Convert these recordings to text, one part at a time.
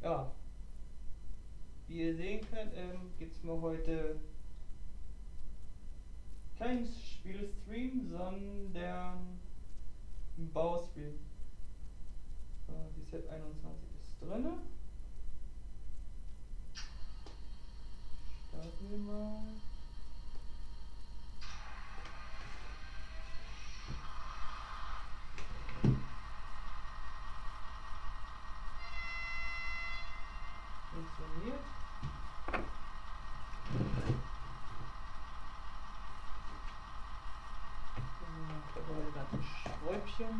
Ja, wie ihr sehen könnt, gibt es mir heute kein Spielstream, sondern ein Baustream. So, die Set 21 ist drin. Starten wir mal. Funktioniert. Dabei die ganzen Schräubchen.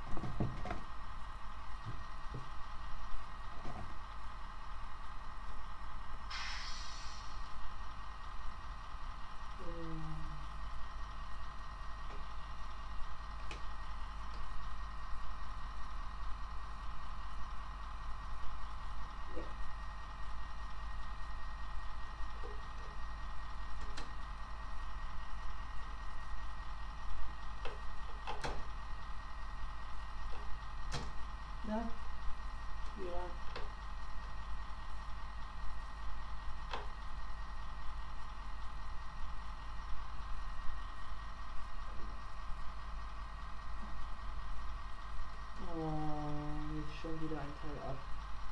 Ja. Ja. Oh, jetzt schon wieder ein Teil ab.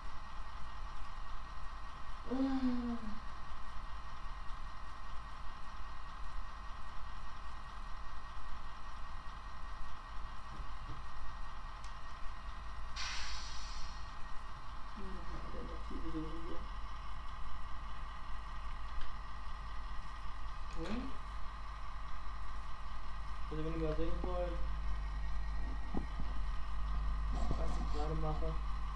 Okay. Also wenn ihr mal sehen wollt, was ich gerade mache.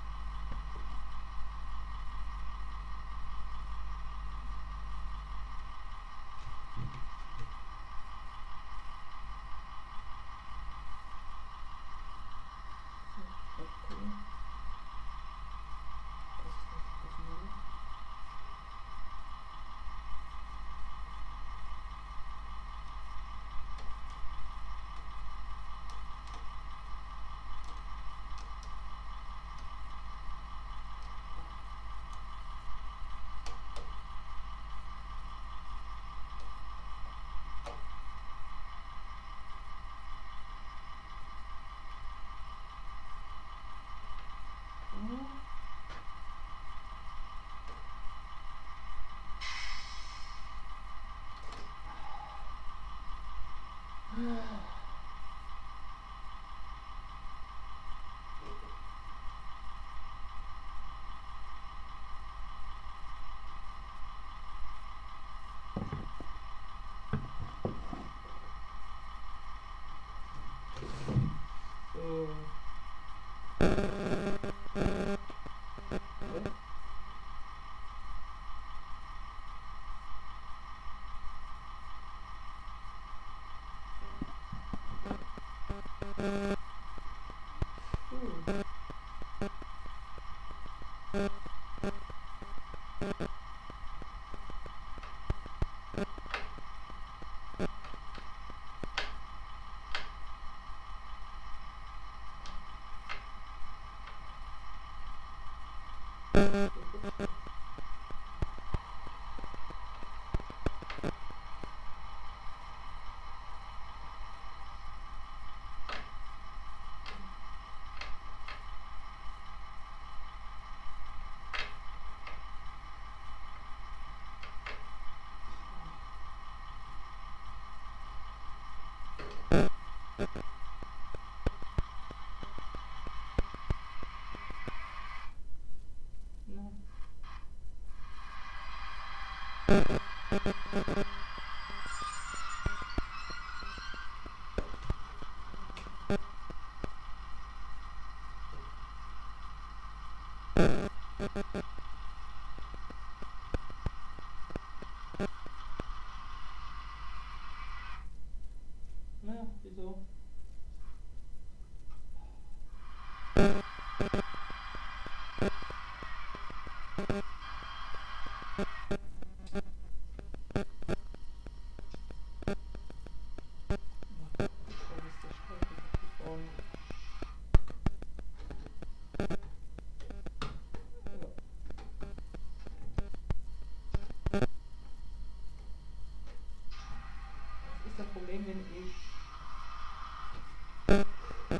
So. Na, wieso?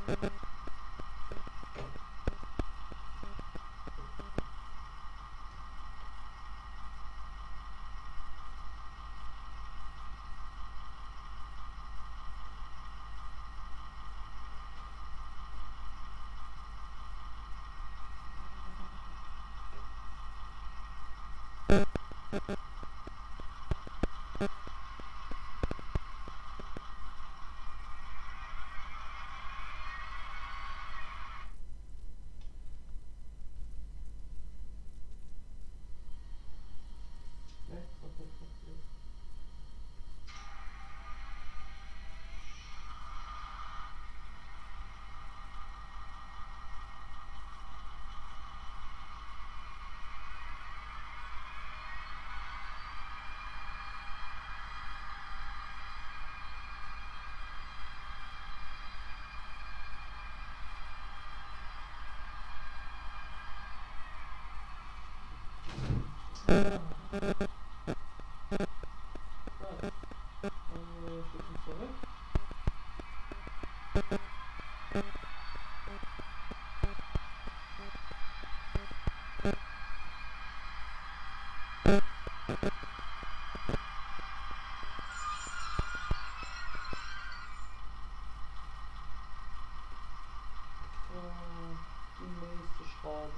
Die nächste Schraube.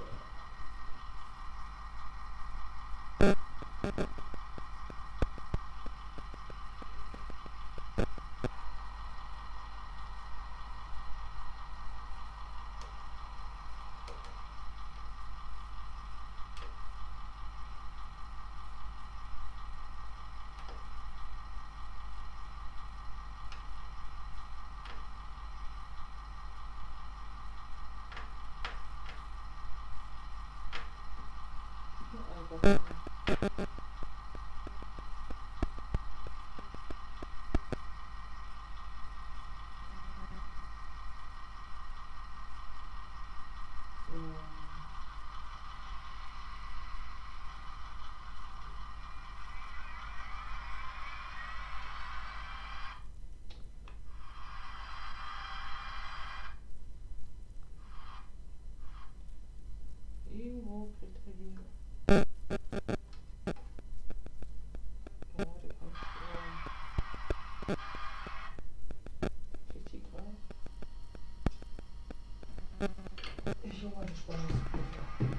Irgendwo kriegt er die gerade kriegt die gerade. Ich hole meine Spannungsprüfer.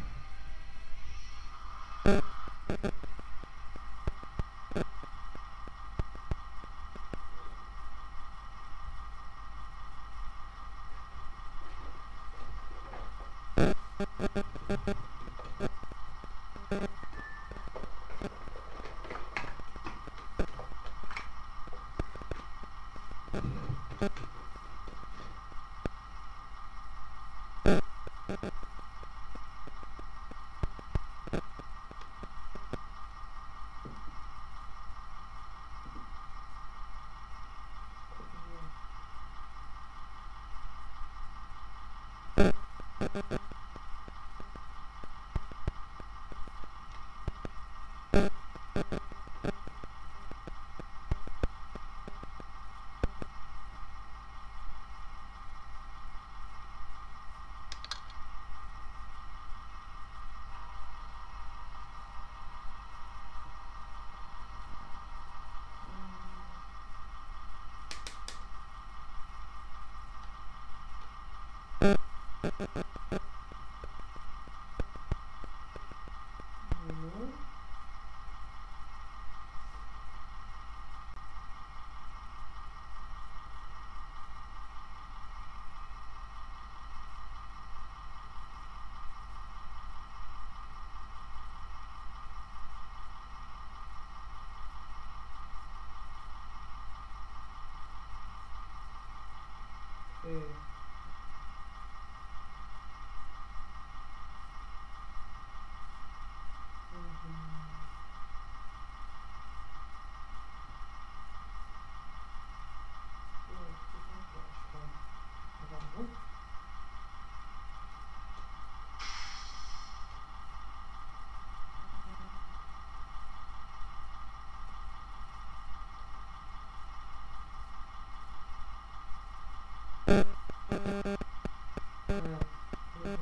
Okay.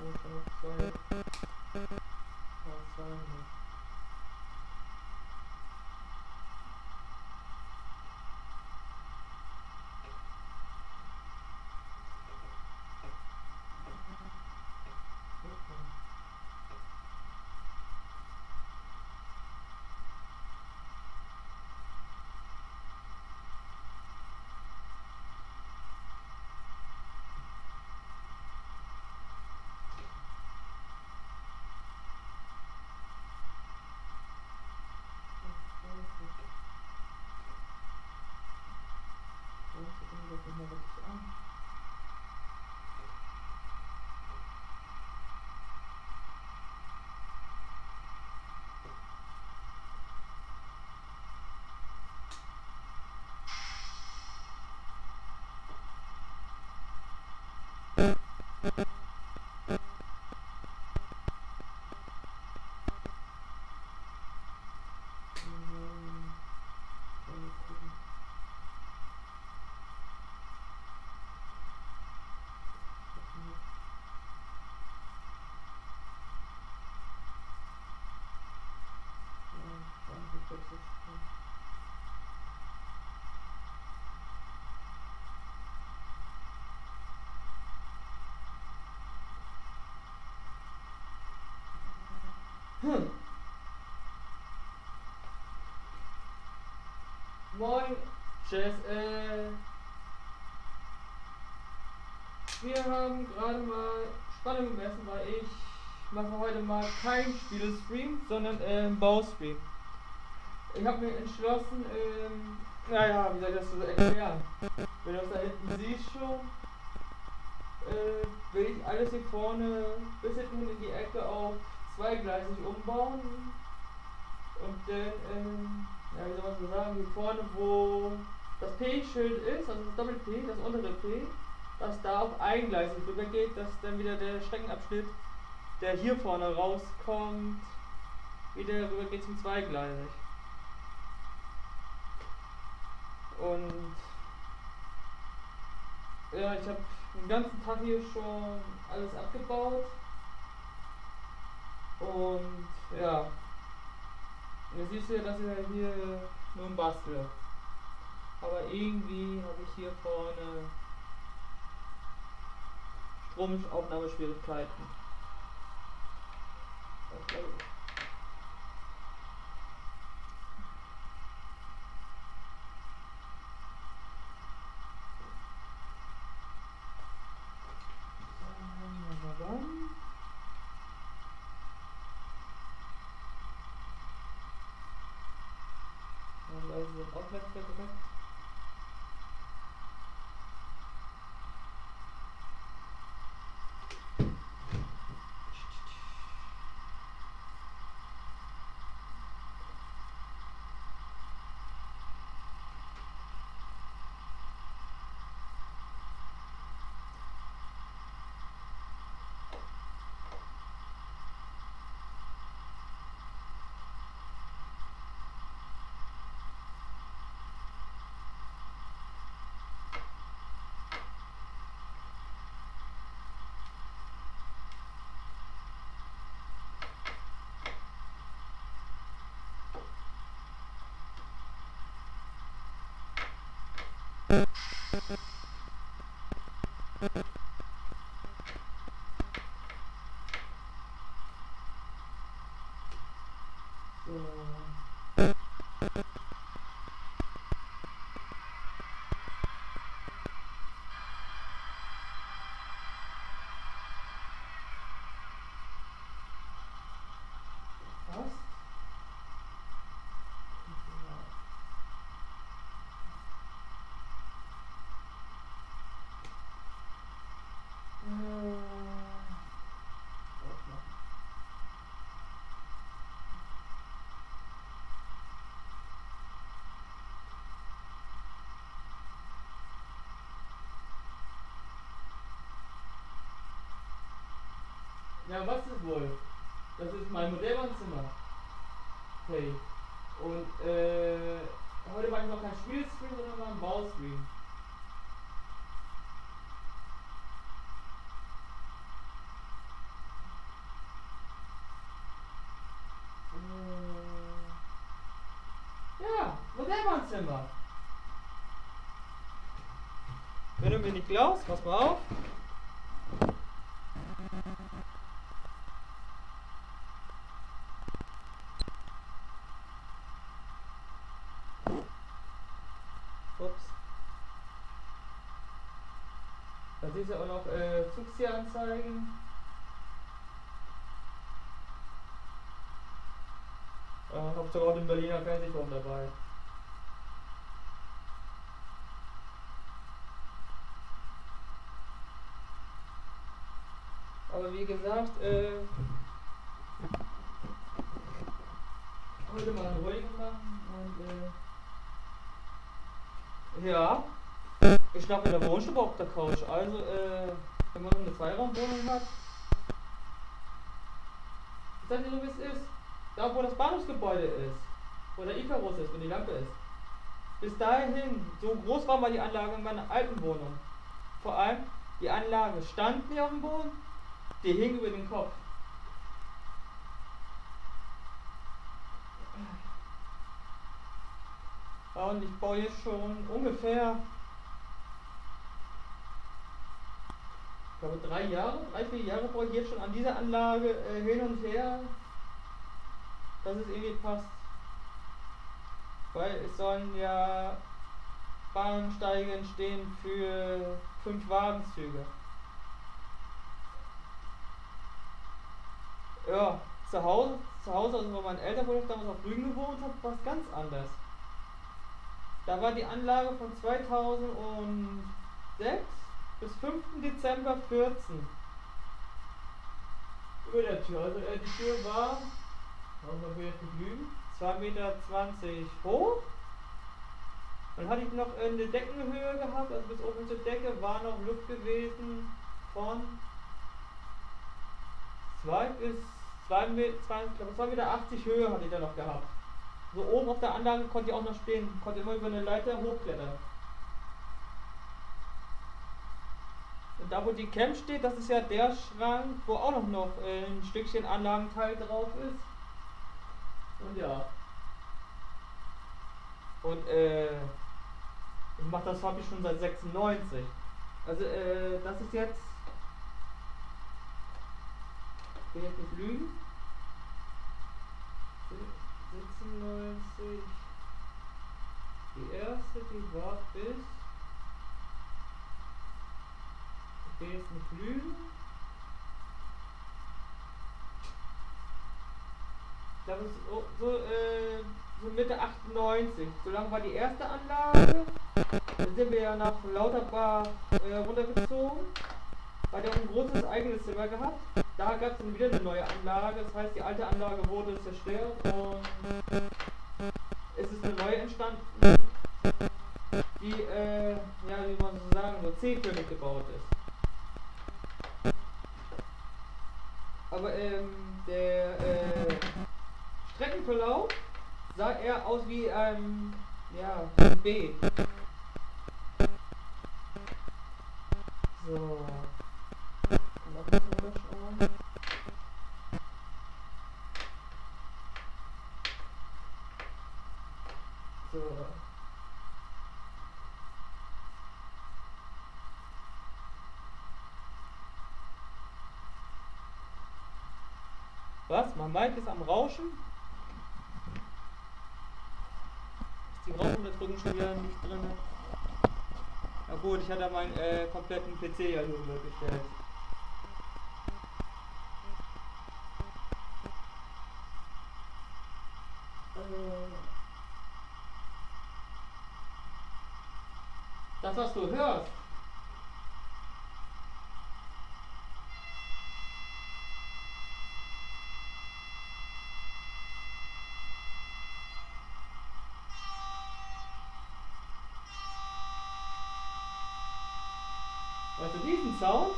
schon noch zwei. Zwei nicht. Das nicht mehr richtig an. Moin, Jess, wir haben gerade mal Spannung gemessen, weil ich mache heute mal kein Spielestream, sondern Baustream. Ich habe mir entschlossen, naja, wie soll ich das so erklären? Wenn du das da hinten siehst schon, will ich alles hier vorne bis hinten in die Ecke auf zweigleisig umbauen. Und dann, ja, wie soll man so sagen, hier vorne, wo das P-Schild ist, also das Doppel-P, das untere P, dass da auf eingleisig rüber geht, dass dann wieder der Streckenabschnitt, der hier vorne rauskommt, wieder rüber geht zum zweigleisig. Und ja, ich habe den ganzen Tag hier schon alles abgebaut. Und ja, jetzt siehst du ja, dass ich hier nur ein Bastel. Aber irgendwie habe ich hier vorne Stromaufnahmeschwierigkeiten. Also auch gleich wieder direkt. Ja, was ist wohl? Das ist mein Modellwohnzimmer. Hey. Und heute mache ich noch kein Spielstream, sondern mal einen Baustream. Badezimmer. Wenn du mir nicht glaubst, pass mal auf. Ups. Da siehst du auch noch Zugziehanzeigen. Hab sogar auch den Berliner Fernsehturm dabei. Aber wie gesagt, heute mal eine ruhige machen und ja, ich schlafe in der Wohnstube auf der Couch. Also wenn man eine Zweiraumwohnung hat, ich sag dir so wie es ist, da wo das Bahnhofsgebäude ist, wo der Icarus ist, wo die Lampe ist, bis dahin, so groß war mal die Anlage in meiner alten Wohnung. Vor allem, die Anlage stand nicht auf dem Boden, die hing über den Kopf. Ja, und ich baue jetzt schon ungefähr, ich glaube 3, 4 Jahre baue ich jetzt schon an dieser Anlage hin und her, dass es irgendwie passt. Weil es sollen ja Bahnsteige entstehen für 5 Wagenzüge. Ja, zu Hause, also bei meinen Eltern, wo ich damals auf Rügen gewohnt habe, war es ganz anders. Da war die Anlage von 2006 bis 5. Dezember 14 über der Tür. Also die Tür war, man will jetzt nicht lügen, 2,20 Meter hoch. Dann hatte ich noch eine Deckenhöhe gehabt, also bis oben zur Decke war noch Luft gewesen von 2 bis 2,80 Meter Höhe hatte ich da noch gehabt. So oben auf der Anlage konnte ich auch noch stehen, konnte immer über eine Leiter hochklettern. Und da wo die Cam steht, das ist ja der Schrank, wo auch noch ein Stückchen Anlagenteil drauf ist. Und ja. Und ich mache das Hobby schon seit 96. Also das ist jetzt, ich will jetzt nicht lügen, 96, die erste, die war bis, ich will jetzt nicht lügen, ich glaube so Mitte 98, so lange war die erste Anlage, dann sind wir ja nach Lauterbach runtergezogen, weil der auch ein großes eigenes Zimmer gehabt. Da gab es dann wieder eine neue Anlage, das heißt die alte Anlage wurde zerstört und es ist eine neue entstanden, die, ja wie man so sagen, so C-förmig gebaut ist. Aber der Streckenverlauf sah eher aus wie ein B. So. Noch ein bisschen runterschauen. So. Was? Mein Mic ist am Rauschen? Ist die Rauschunterdrückung schon wieder nicht drin? Na gut, ich hatte meinen kompletten PC ja hier gestellt. Das, was du hörst, also diesen Sound,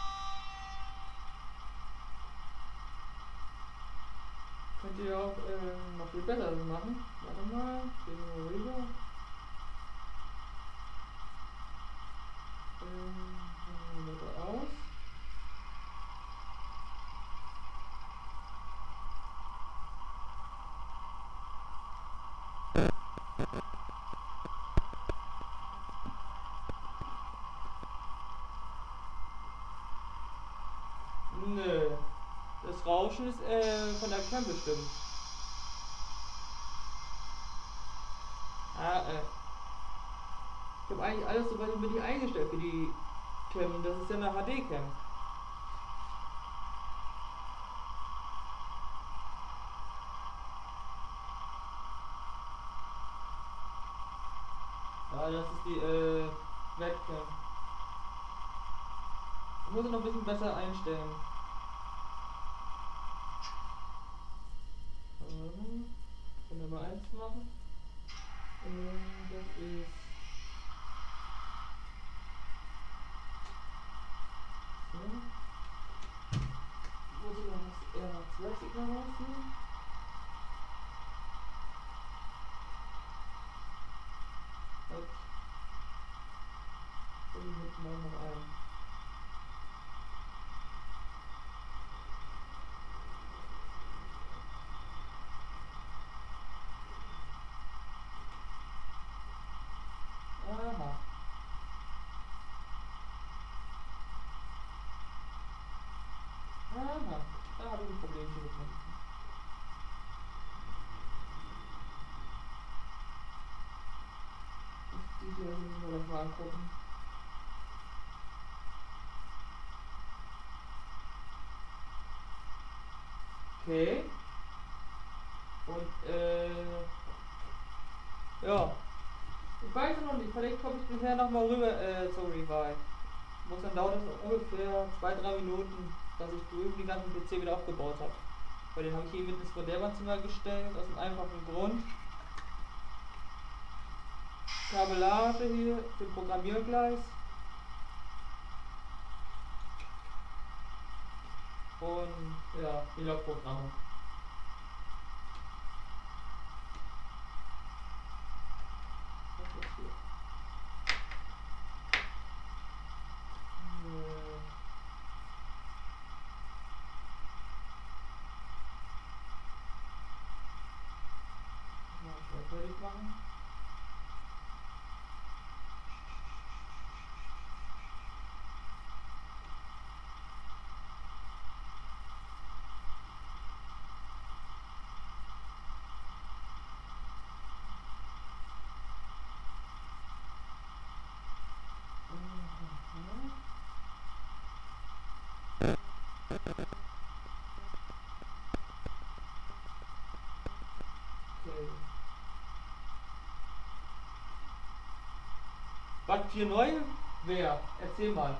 könnt ihr auch noch viel besser machen. Warte mal, gehen wir rüber. Aus. das Rauschen ist von der Cam bestimmt. Ah, ich habe eigentlich alles soweit mit die eingestellt für die Cam. Das ist ja eine HD-Cam. Ja, das ist die Webcam. Ich muss sie noch ein bisschen besser einstellen. Können wir mal eins machen? Das ist so. Muss ich noch das RH2-Signal rausnehmen? Halt. Und hinten noch ein. Aha. Aha. Da habe ich ein Problemchen gefunden. Die hier müssen wir gleich mal angucken. Okay. Und ja. Ich weiß noch nicht, vielleicht komme ich nachher nochmal rüber zur Revive. Muss dann dauert das ungefähr 2-3 Minuten, dass ich drüben den ganzen PC wieder aufgebaut habe. Weil den habe ich hier mit ins Modellbahn-Zimmer gestellt, aus dem einfachen Grund. Kabellage hier für Programmiergleis. Und ja, die Logprogramme. Was ist hier? Mal schnell fertig machen. Okay. Was für neu? Wer? Erzähl mal.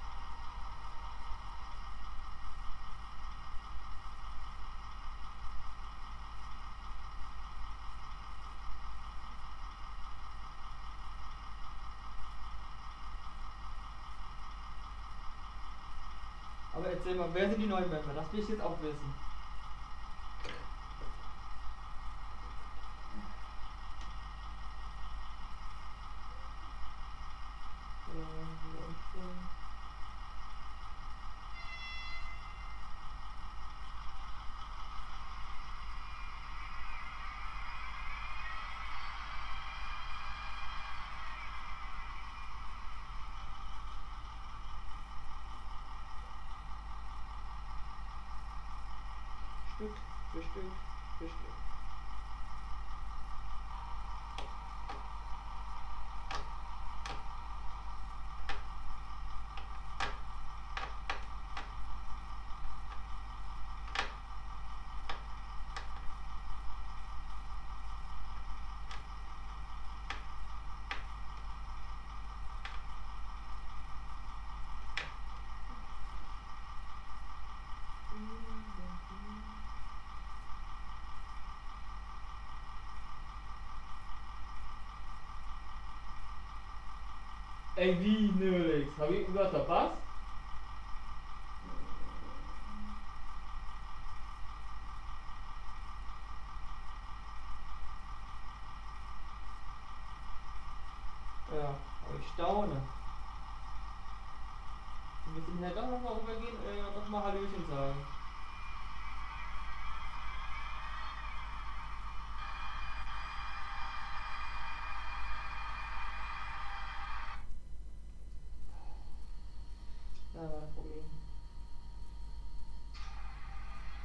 Aber erzähl mal, wer sind die neuen Member? Das will ich jetzt auch wissen. Wieder umstellen. Stück für Stück für Stück. Ey, wie nix? Hab ich irgendwas verpasst? Ja, aber ich staune. Wir müssen hier doch nochmal rübergehen, doch mal Hallöchen sagen. Ja, war ein Problem.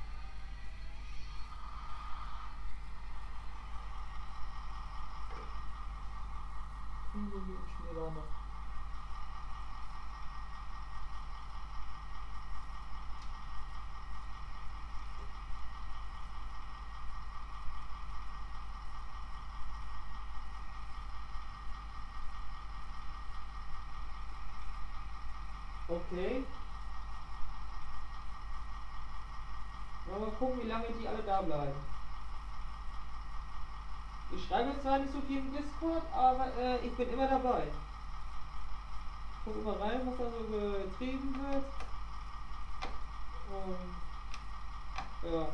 Schnee war noch. Okay. Mal gucken, wie lange die alle da bleiben. Ich schreibe jetzt zwar nicht so viel im Discord, aber ich bin immer dabei. Guck immer rein, was da so getrieben wird. Und ja.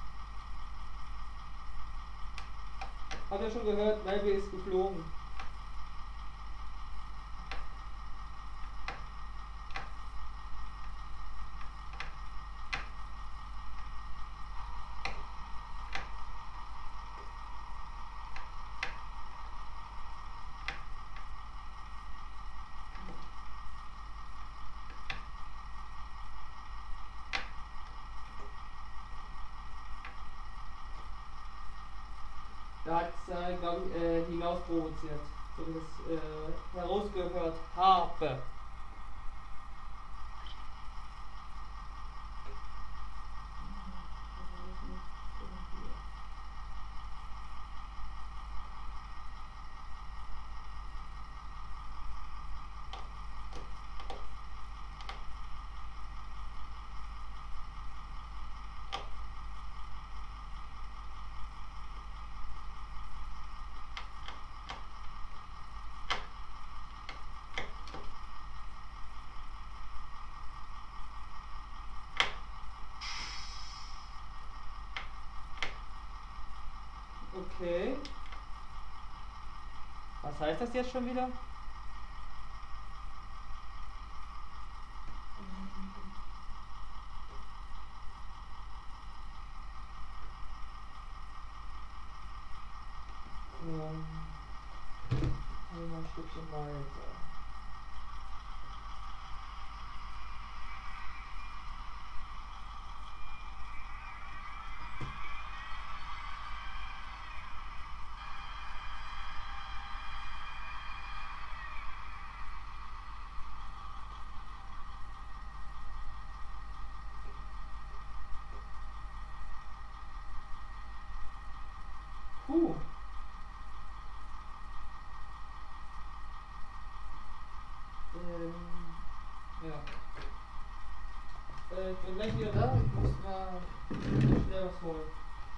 Hab ja schon gehört, Melville ist geflogen. Da hat es, glaube ich, hinaus provoziert, so wie ich es herausgehört habe. Okay. Was heißt das jetzt schon wieder? Ein Stückchen weiter. Puh. Ja. Ich bin gleich wieder da. Ich muss mal schnell was holen.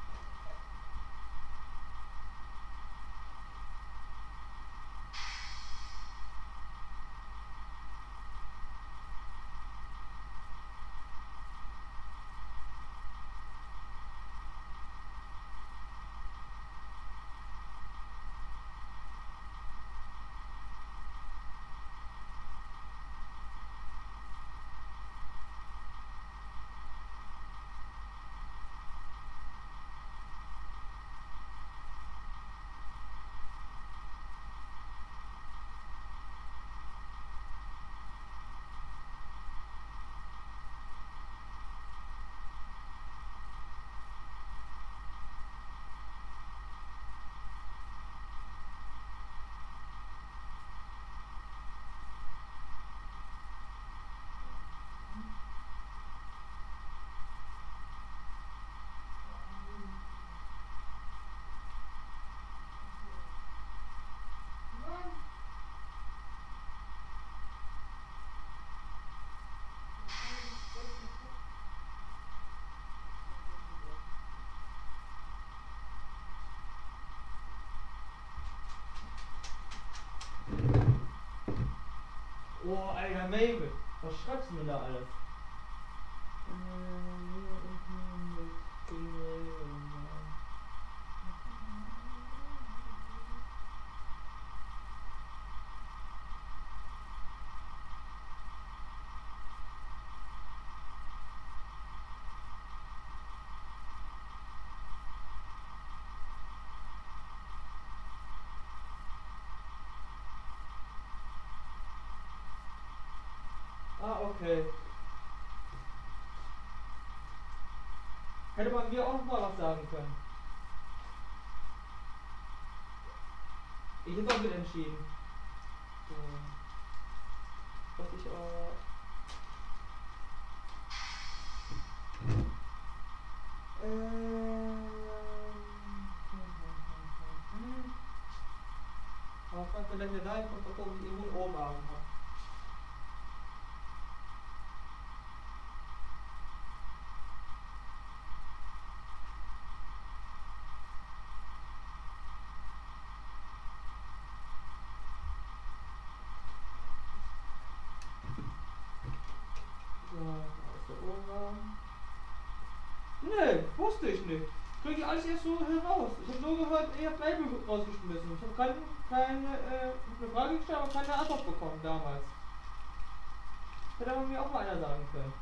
Oh, Alter, Mabel. Was schreibst du denn da alles? Ah, okay. Hätte man mir auch noch mal was sagen können. Ich hätte auch mit entschieden. So. Was ich auch. Aber ich kann vielleicht da, ich muss mal gucken, wie ich irgendwo oben haben habe. So, da ist der Ohrraum. Nee, wusste ich nicht. Krieg ich alles erst so heraus. Ich habe nur gehört, ihr habt Label rausgeschmissen. Ich habe eine Frage gestellt, aber keine Antwort bekommen damals. Hätte aber mir auch mal einer sagen können.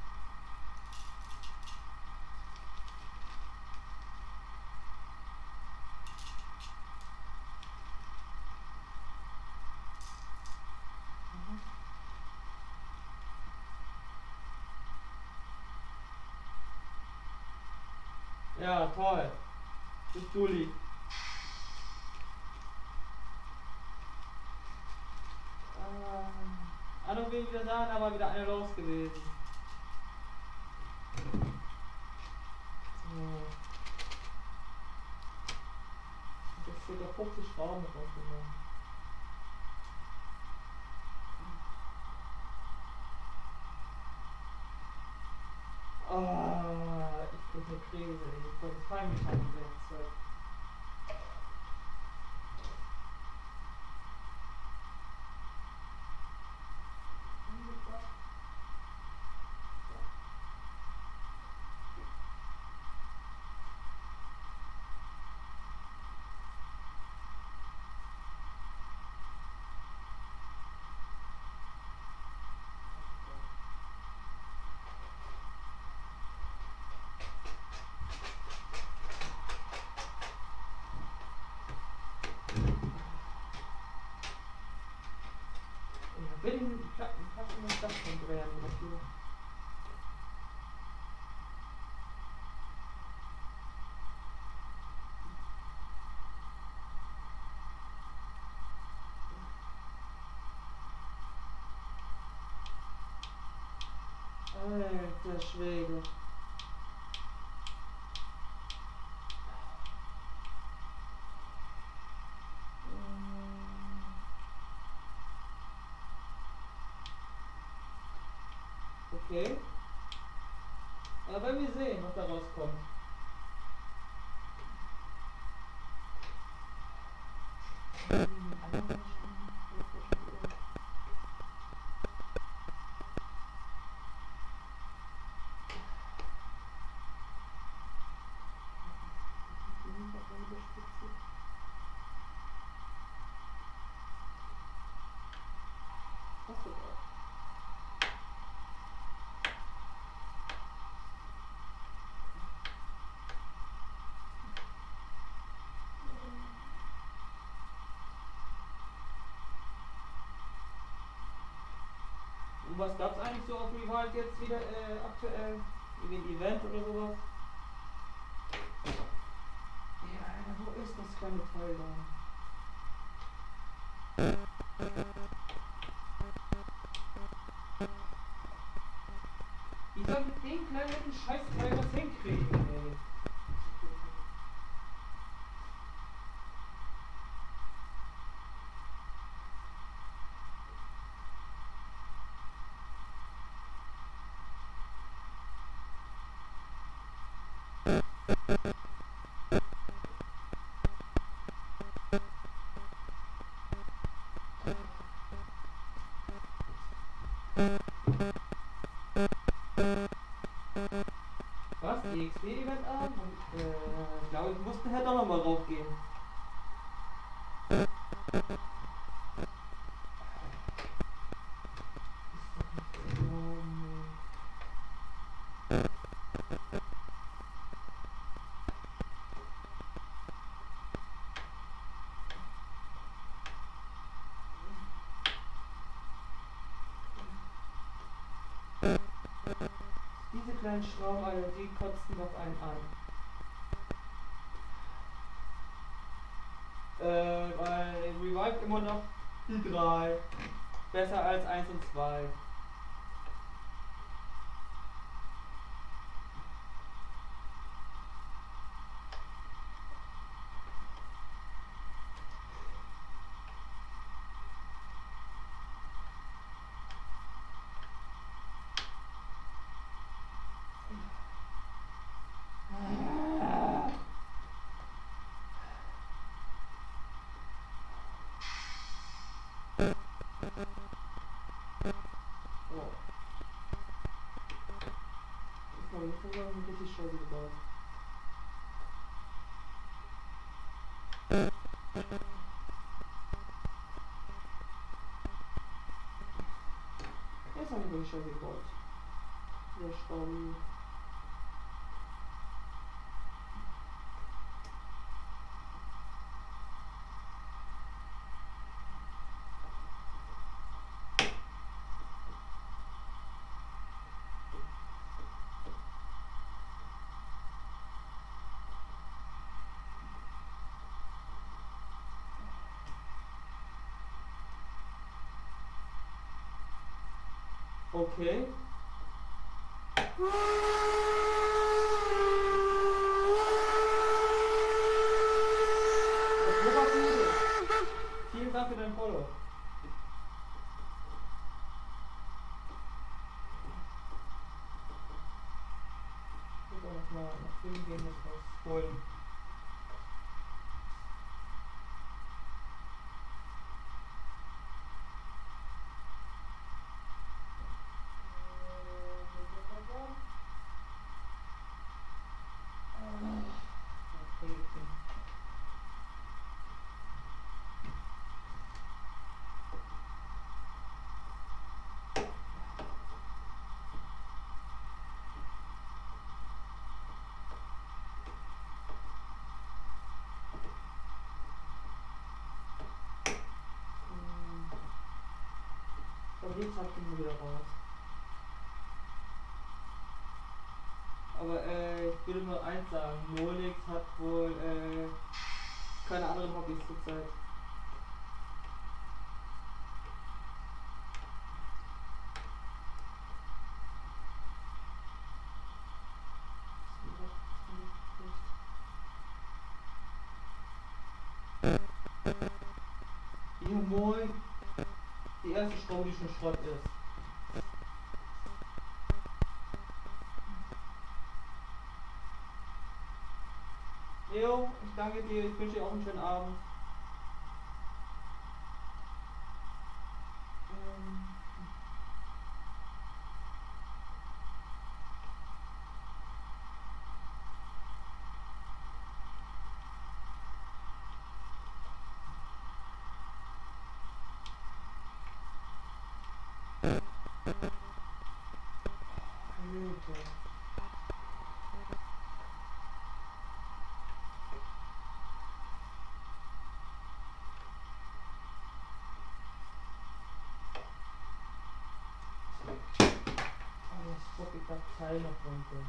Ja, toll. Das ist Juli. Anno will wieder sagen, aber wieder eine los gewesen. So. Jetzt steht da 50 Schrauben rausgenommen. Ich krieg eine Krise, ich fange mich an die Werkzeug. Will den Platten und das von drehen dafür. Alter Schwede. Okay. Aber wenn wir sehen, was da rauskommt. Und was gab's eigentlich so auf Revive jetzt wieder aktuell? Wie ein Event oder sowas? Ja, wo ist das kleine Teil da? Wie soll mit dem kleinen Scheißteil was hinkriegen, ey? Was? EXP-Event an? Ich glaube, ich musste halt auch nochmal drauf gehen. Diese kleinen Schrauben, Alter, die kotzen doch einen an. Weil Revive immer noch Die 3. Besser als 1 und 2. Jetzt haben wir richtig Scheiße gebaut. Jetzt haben wir richtig Scheiße gebaut. Der Schrauben. Okay. Vielen Dank für dein Follow. Ich muss auch noch mal nach Film gehen und was holen. Aber die Zeit kriegen wir wieder raus. Aber ich würde nur eins sagen, Molix hat wohl keine anderen Hobbys zurzeit. Ja moin. Die erste Schraube, die schon Schrott ist. Jo, ich danke dir, ich wünsche dir auch einen schönen Abend. Alter. Jetzt guck ich das Teil noch runter.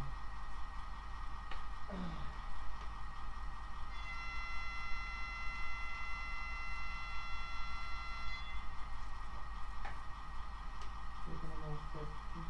Hier kann man noch testen.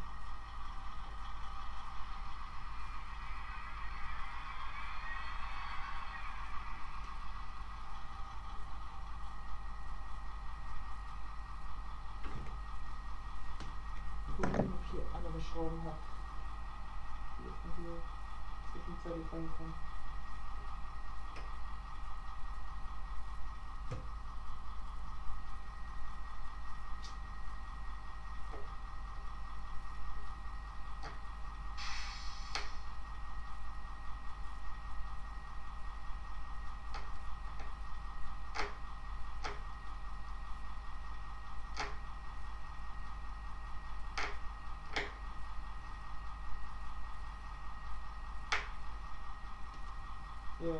Gucken, ob ich hier andere Schrauben habe. Die ist noch hier zwischenzeitlich reinkommen. So.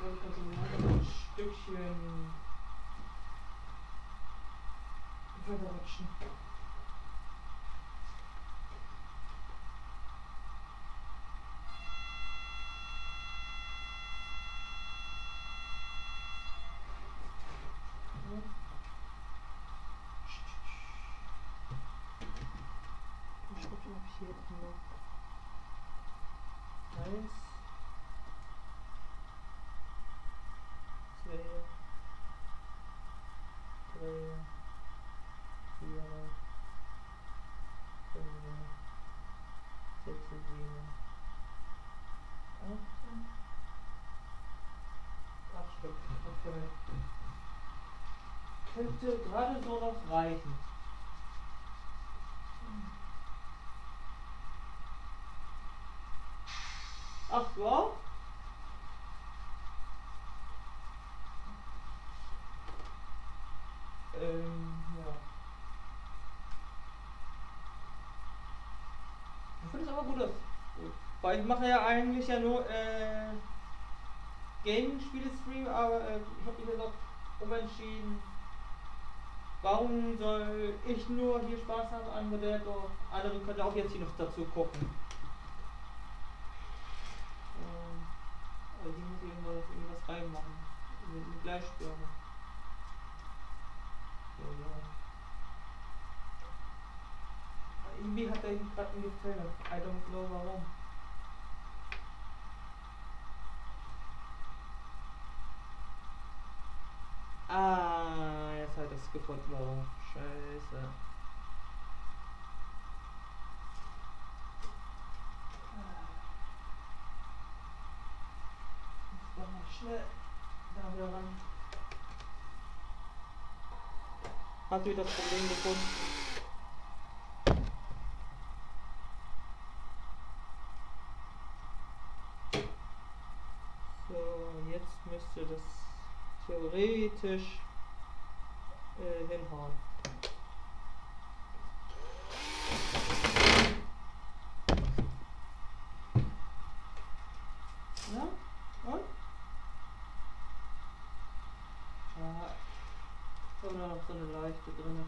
wollte gerade so ein Stückchen verrutschen. Ich glaube, ich habe hier noch 1, 2, 3, 4, 5, 6, 7, 8, 8 Stück. Okay. Könnte gerade so noch reichen. Ach ja? Ja. Ich finde es aber gut, weil ich mache ja eigentlich ja nur Gaming-Spiele-Stream, aber ich habe mich jetzt auch umentschieden. Warum soll ich nur hier Spaß haben an Modellbau? Andere können auch jetzt hier noch dazu gucken. Aber die muss ich irgendwas reinmachen. Mit Gleichstörung. So, ja. Irgendwie hat er gerade ein Gefälle. I don't know warum. Ah, jetzt hat er es gefunden, warum. Scheiße. Doch mal schnell da wieder ran. Hast du das Problem gefunden? So, jetzt müsste das theoretisch hinhauen. Ja? Und? Ja. Oder noch so eine leichte drin.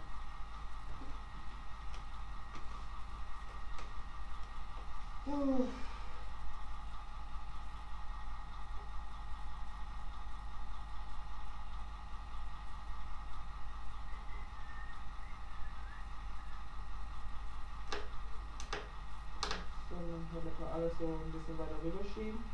So, dann hier müssen wir alles so ein bisschen weiter rüber schieben.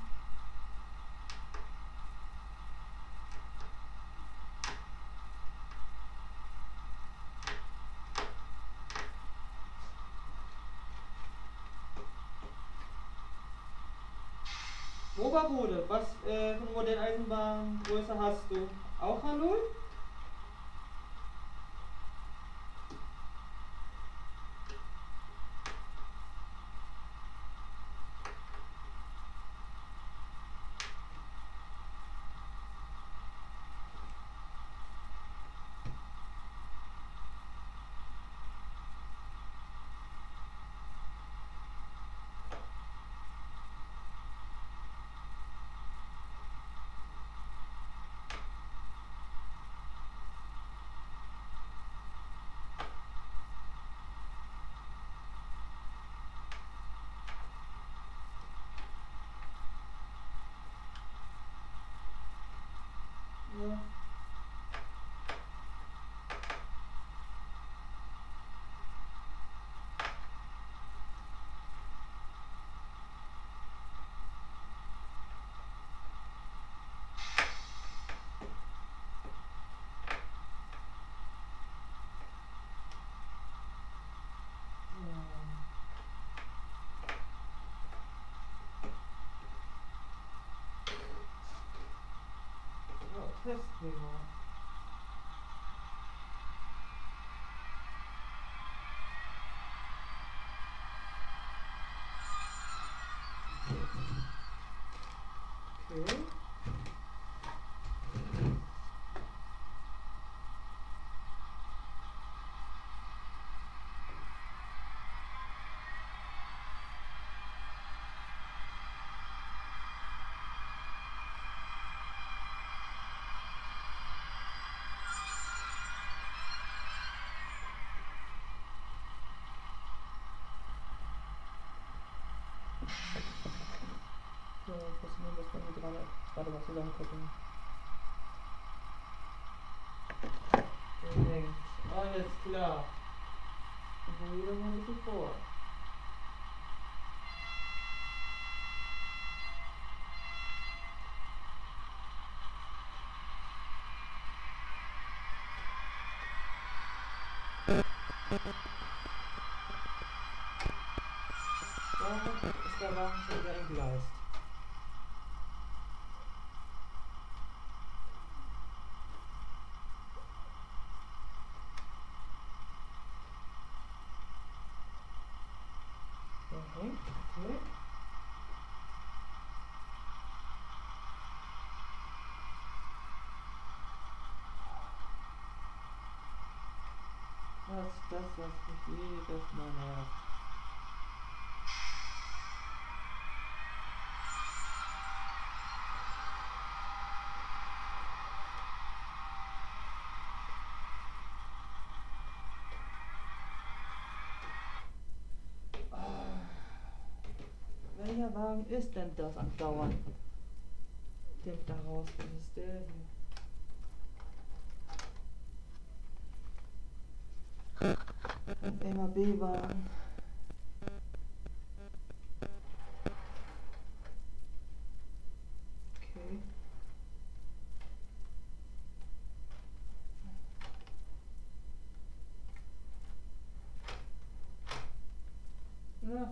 Oberbude, was für eine Modelleisenbahngröße hast du? Auch H0? Ja. Testen wir mal. Okay. faszinierend, was man hier gerade mal zusammengucken. Denkt, alles klar. Und dann wieder mal ein bisschen vor. Da ist der Wagen schon wieder entgleist. Okay. Was ist das, was mich jedes Mal nervt? Welcher Wagen ist denn das andauernd? Der da raus, was ist der hier? Ein MAB-Wagen. Okay. Ja.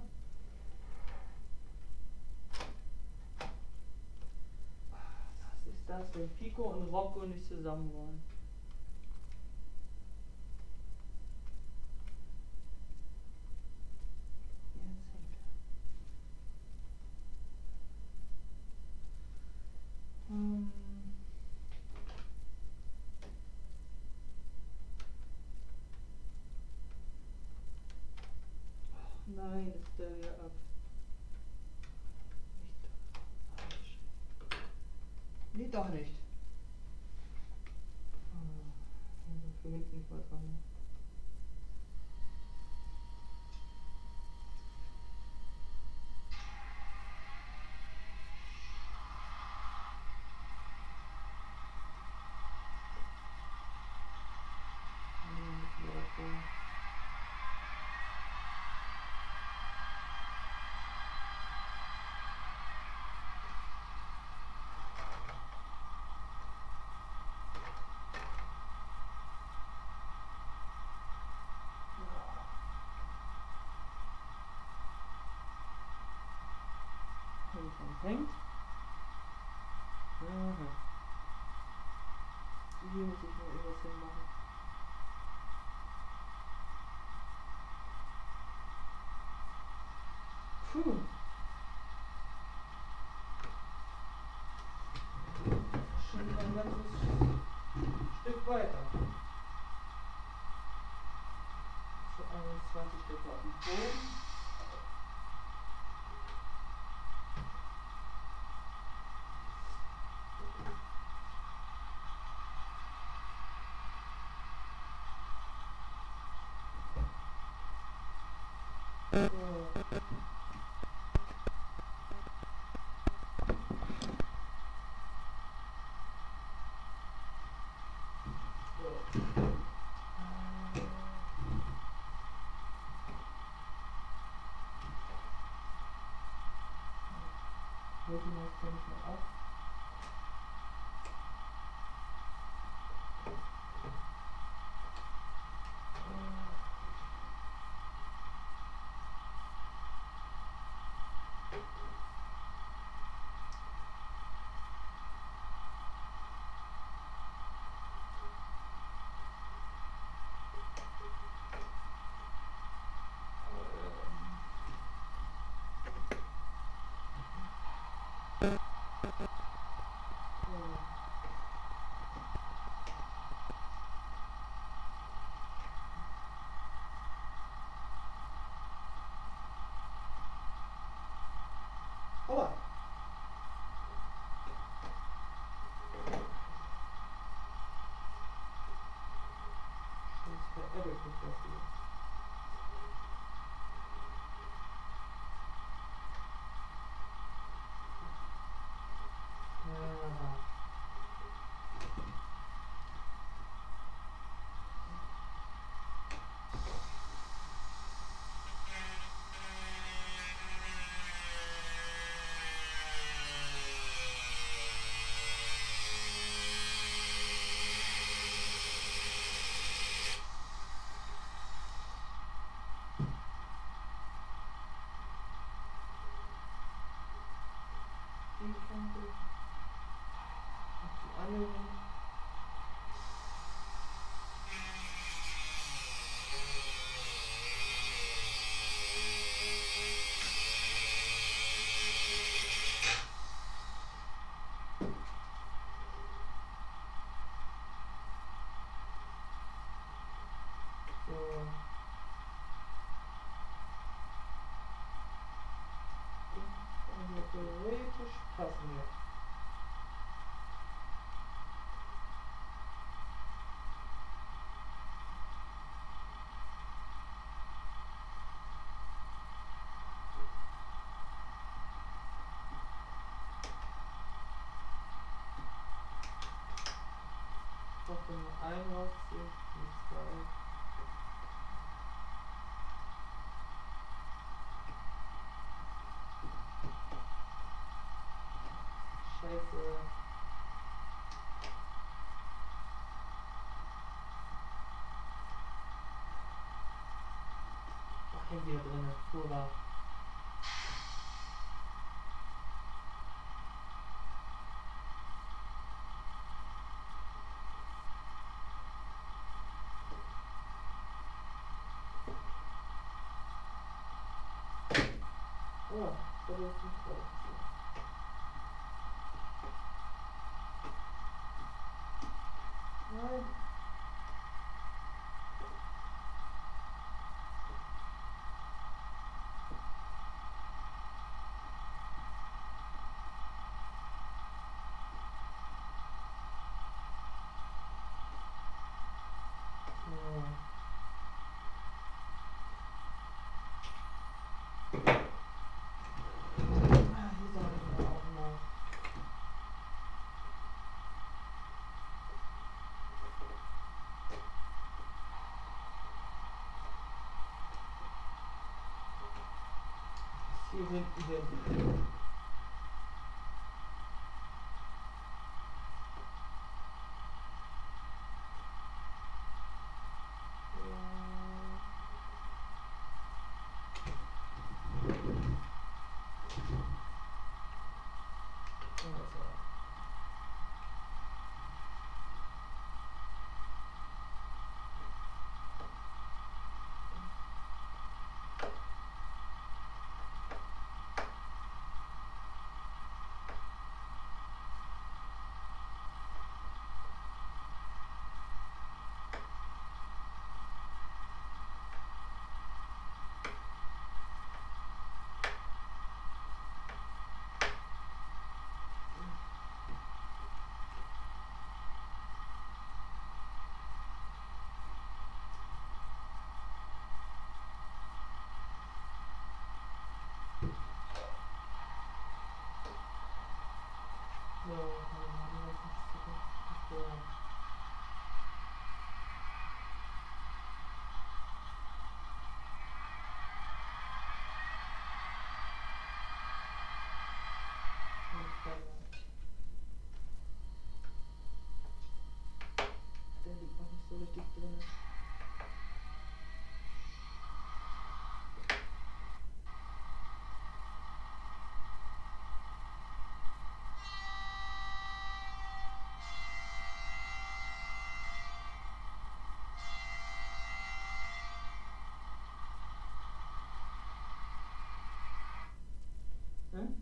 Was ist das denn? Pico und Rocco nicht zusammen wollen. Jetzt hängt er. Nein, ist der hier ab. Nicht. Nee, doch nicht. Für hinten nicht mal dran. Hängt. Aha. Hier muss ich noch irgendwas hinmachen. Puh. Schon ein ganzes Stück weiter. So 21 Stück auf dem Boden. Holt ihn jetzt mal ab. Aua! Das veräppelt mich das hier. theoretisch passen wir. Ich brauche nur einen rausziehen, nicht zwei. Scheiße. Ach, hängt wieder drin. Hurra. Oh, das ist nicht raus. Nein. Hier soll ich auch noch. Hier hinten. So, der liegt noch nicht so richtig drin. Hm?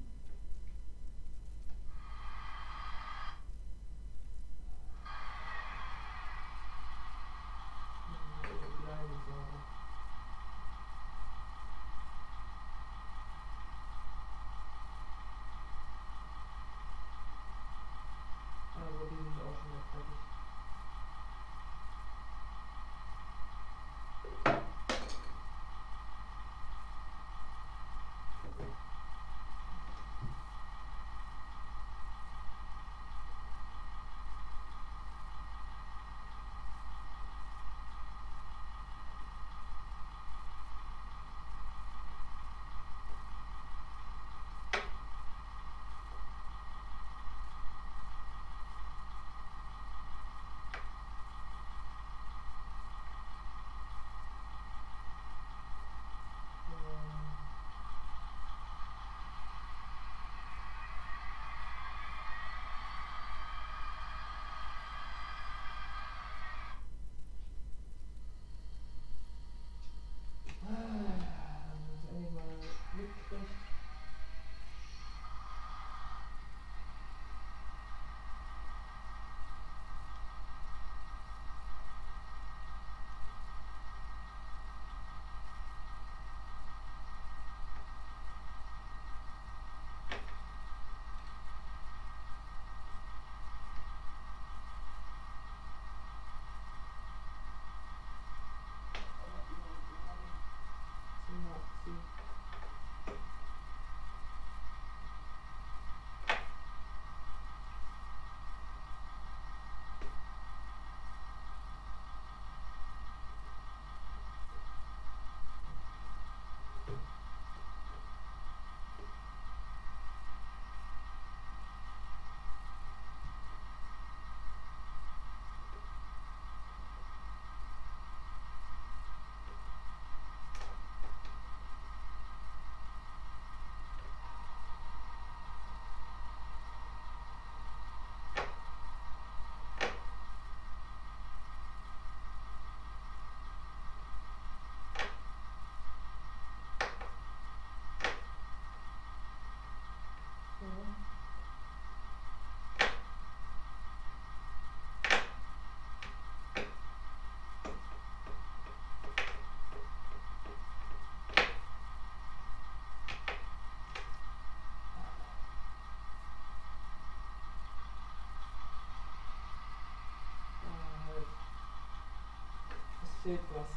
ziehen. Es fehlt was.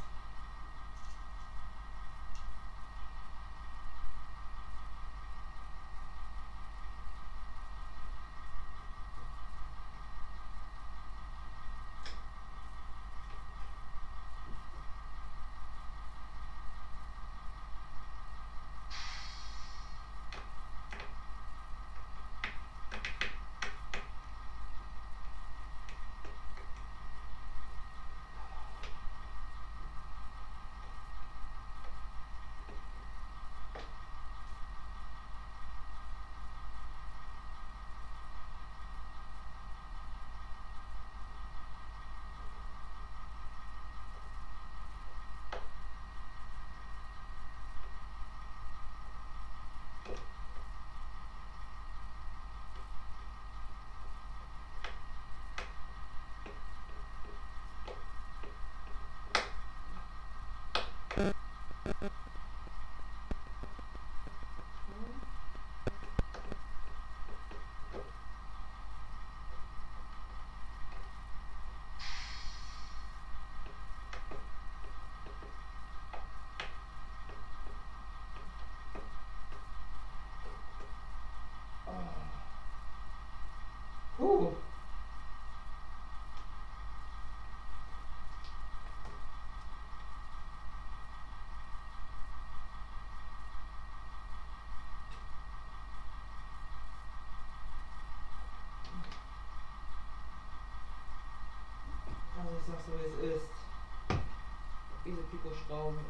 Also ich sag's so wie es ist. Diese Pico-Schrauben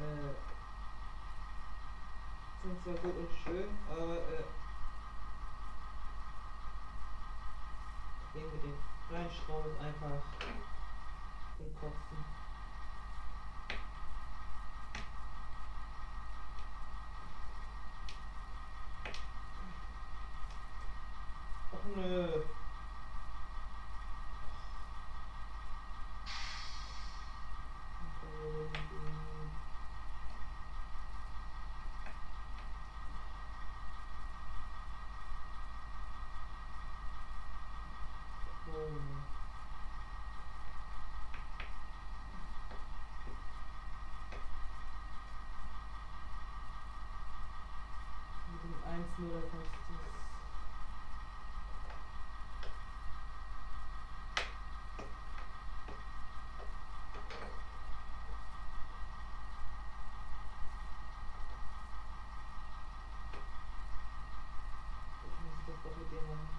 sind zwar gut und schön, aber den mit den Reinschrauben ist einfach den Kotzen. Ach nö. Mit dem 1-0 kannst du das. Ich muss das doch mit dir machen.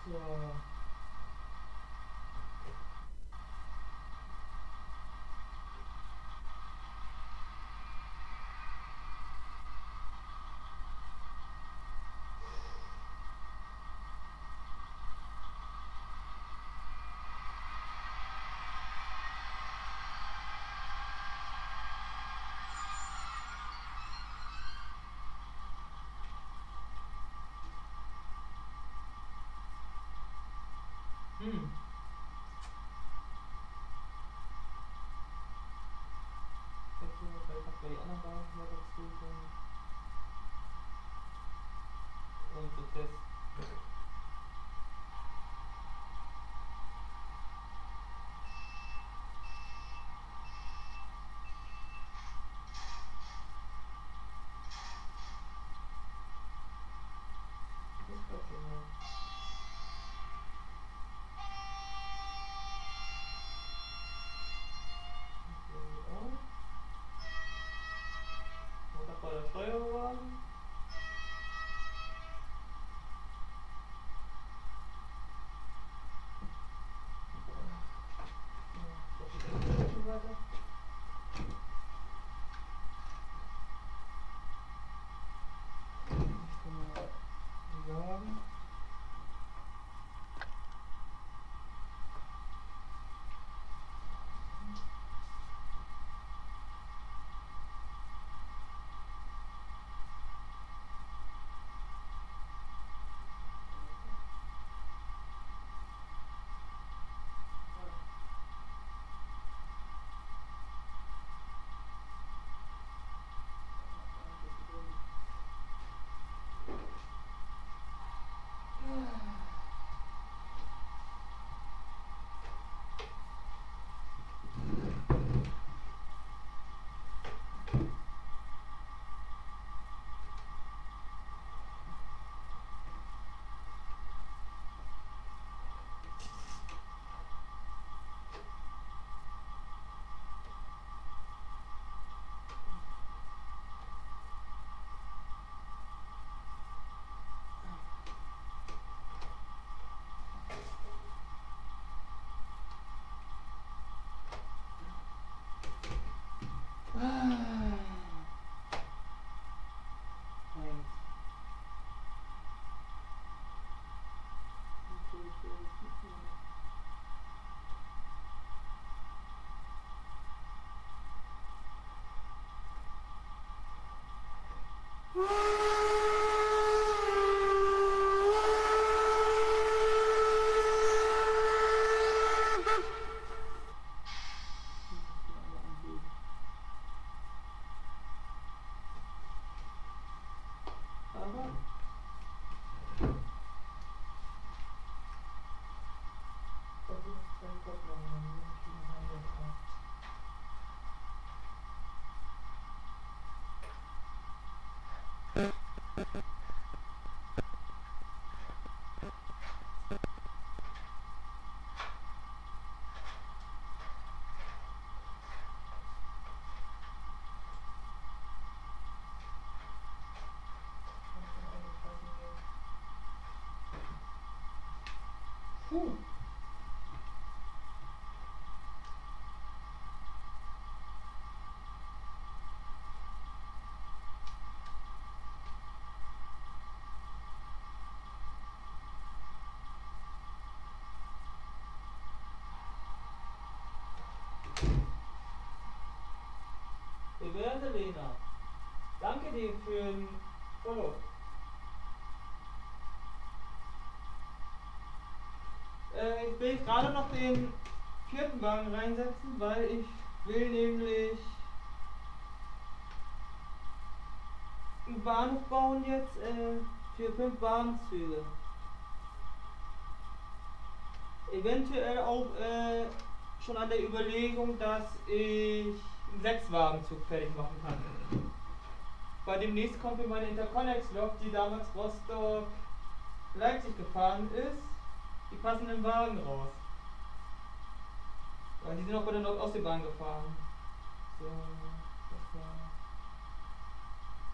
So. Vielleicht noch bei die anderen Wagen hier dazu sind. Um zu testen. Das war schon mal. Bei der Steuerwagen. Weiter. Sagen. Puh. Bewährte Lena. Danke dir für ein Follow. Ich will gerade noch den vierten Wagen reinsetzen, weil ich will nämlich einen Bahnhof bauen jetzt für 5 Bahnzüge. Eventuell auch schon an der Überlegung, dass ich einen 6-Wagenzug fertig machen kann. Bei demnächst kommt mir meine Interconnex-Lok, die damals Rostock-Leipzig gefahren ist, die passenden Wagen raus. Weil die sind auch bei der Nordostseebahn gefahren. So, das war.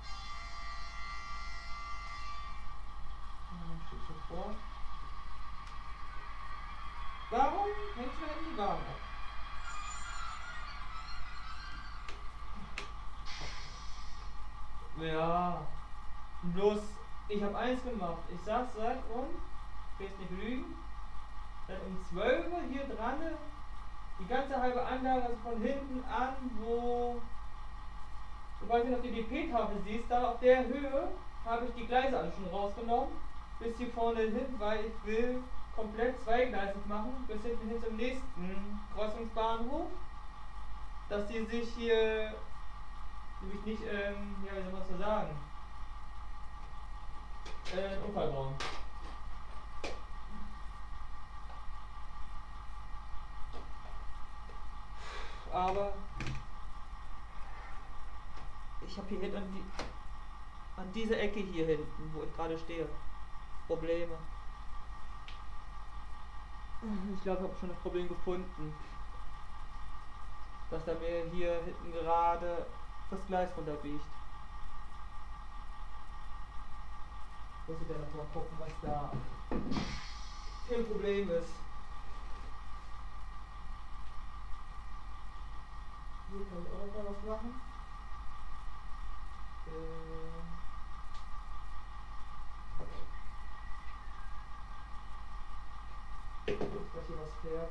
Ein Stück vor. Warum hängst du denn die Bahn ab? Ja, bloß, ich habe eins gemacht. Ich saß seit ich will jetzt nicht lügen, seit um 12 Uhr hier dran, die ganze halbe Anlage, also von hinten an, wo, du weißt nicht, ob du die DP-Tafel siehst, da auf der Höhe habe ich die Gleise alle schon rausgenommen, bis hier vorne hin, weil ich will komplett zweigleisig machen, bis hinten hin zum nächsten Kreuzungsbahnhof, dass die sich hier nämlich nicht, ja, wie soll man es so sagen, einen Unfall bauen. Aber ich habe hier hinten an dieser Ecke hier hinten, wo ich gerade stehe, Probleme. Ich glaube, ich habe schon das Problem gefunden, dass er mir hier hinten gerade das Gleis runterbiegt. Muss ich dann noch mal gucken, was da für ein Problem ist. Hier kann ich auch noch mal was machen. Dass hier was fährt.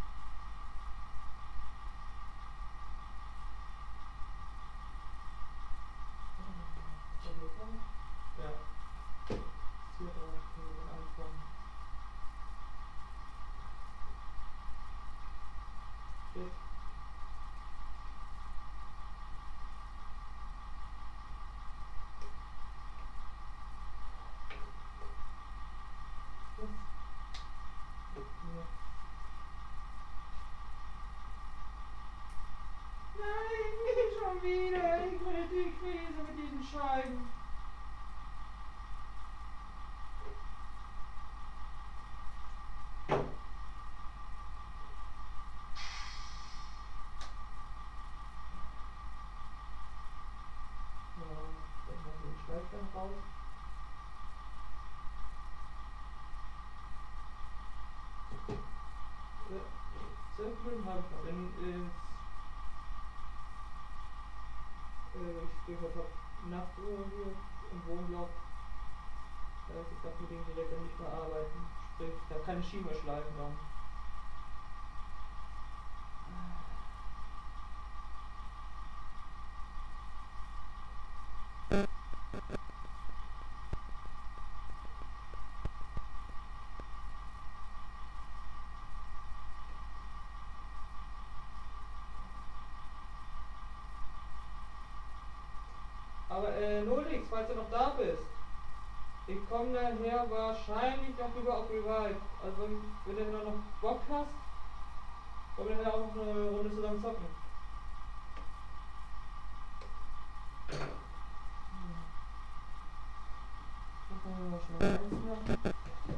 Ja. Hier drauf können wir dann anfangen. Geht. Nein, nicht schon wieder. Ich will die Krise mit diesen Scheiben. Dann machen wir den Schleifstein raus. Zirkeln habe ich noch. Wenn ich gehört habe, Nachtruhe hier im Wohnblock, da ist das mit den Geräten nicht mehr arbeiten. Sprich, da keine Schienen mehr schleifen dann. Aber Nolix, falls du noch da bist, ich komme nachher wahrscheinlich noch rüber auf Revive. Also wenn du noch Bock hast, wollen wir nachher auch noch eine Runde zusammen zocken. Machen wir mal schnell eins machen.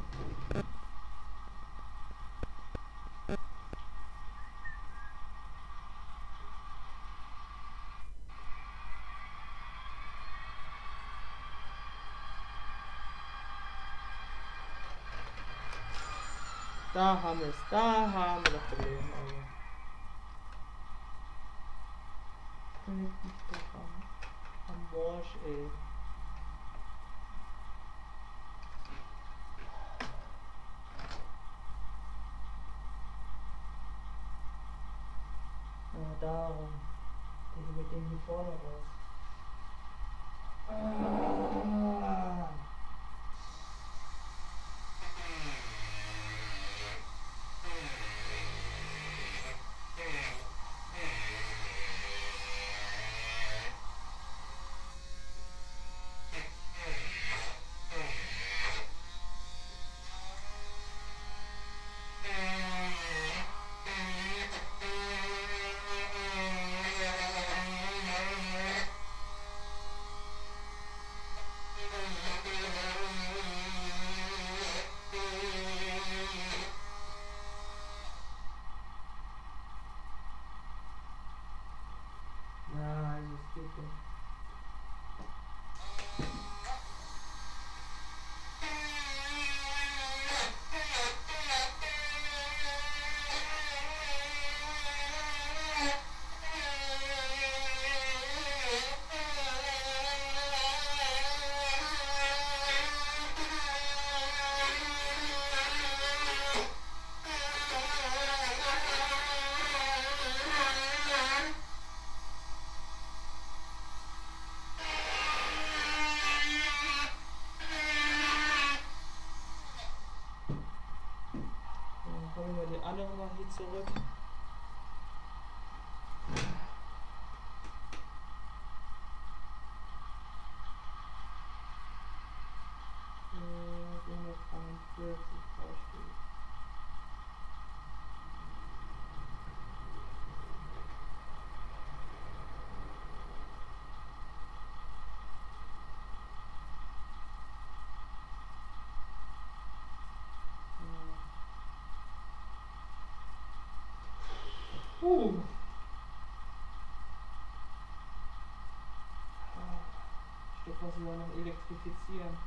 Da haben wir es, da haben wir das Problem. Also. Liegt nicht doch am Morsch, ey. Ja, darum. Mit dem hier vorne raus. Ah. holen wir die andere mal hier zurück. Stück, was wir noch elektrifizieren.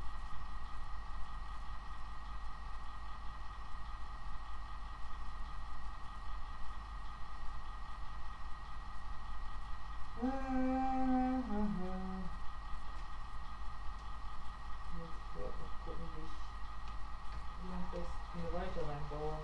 Jetzt mal gucken, wie ich am besten eine Seite reinbaue.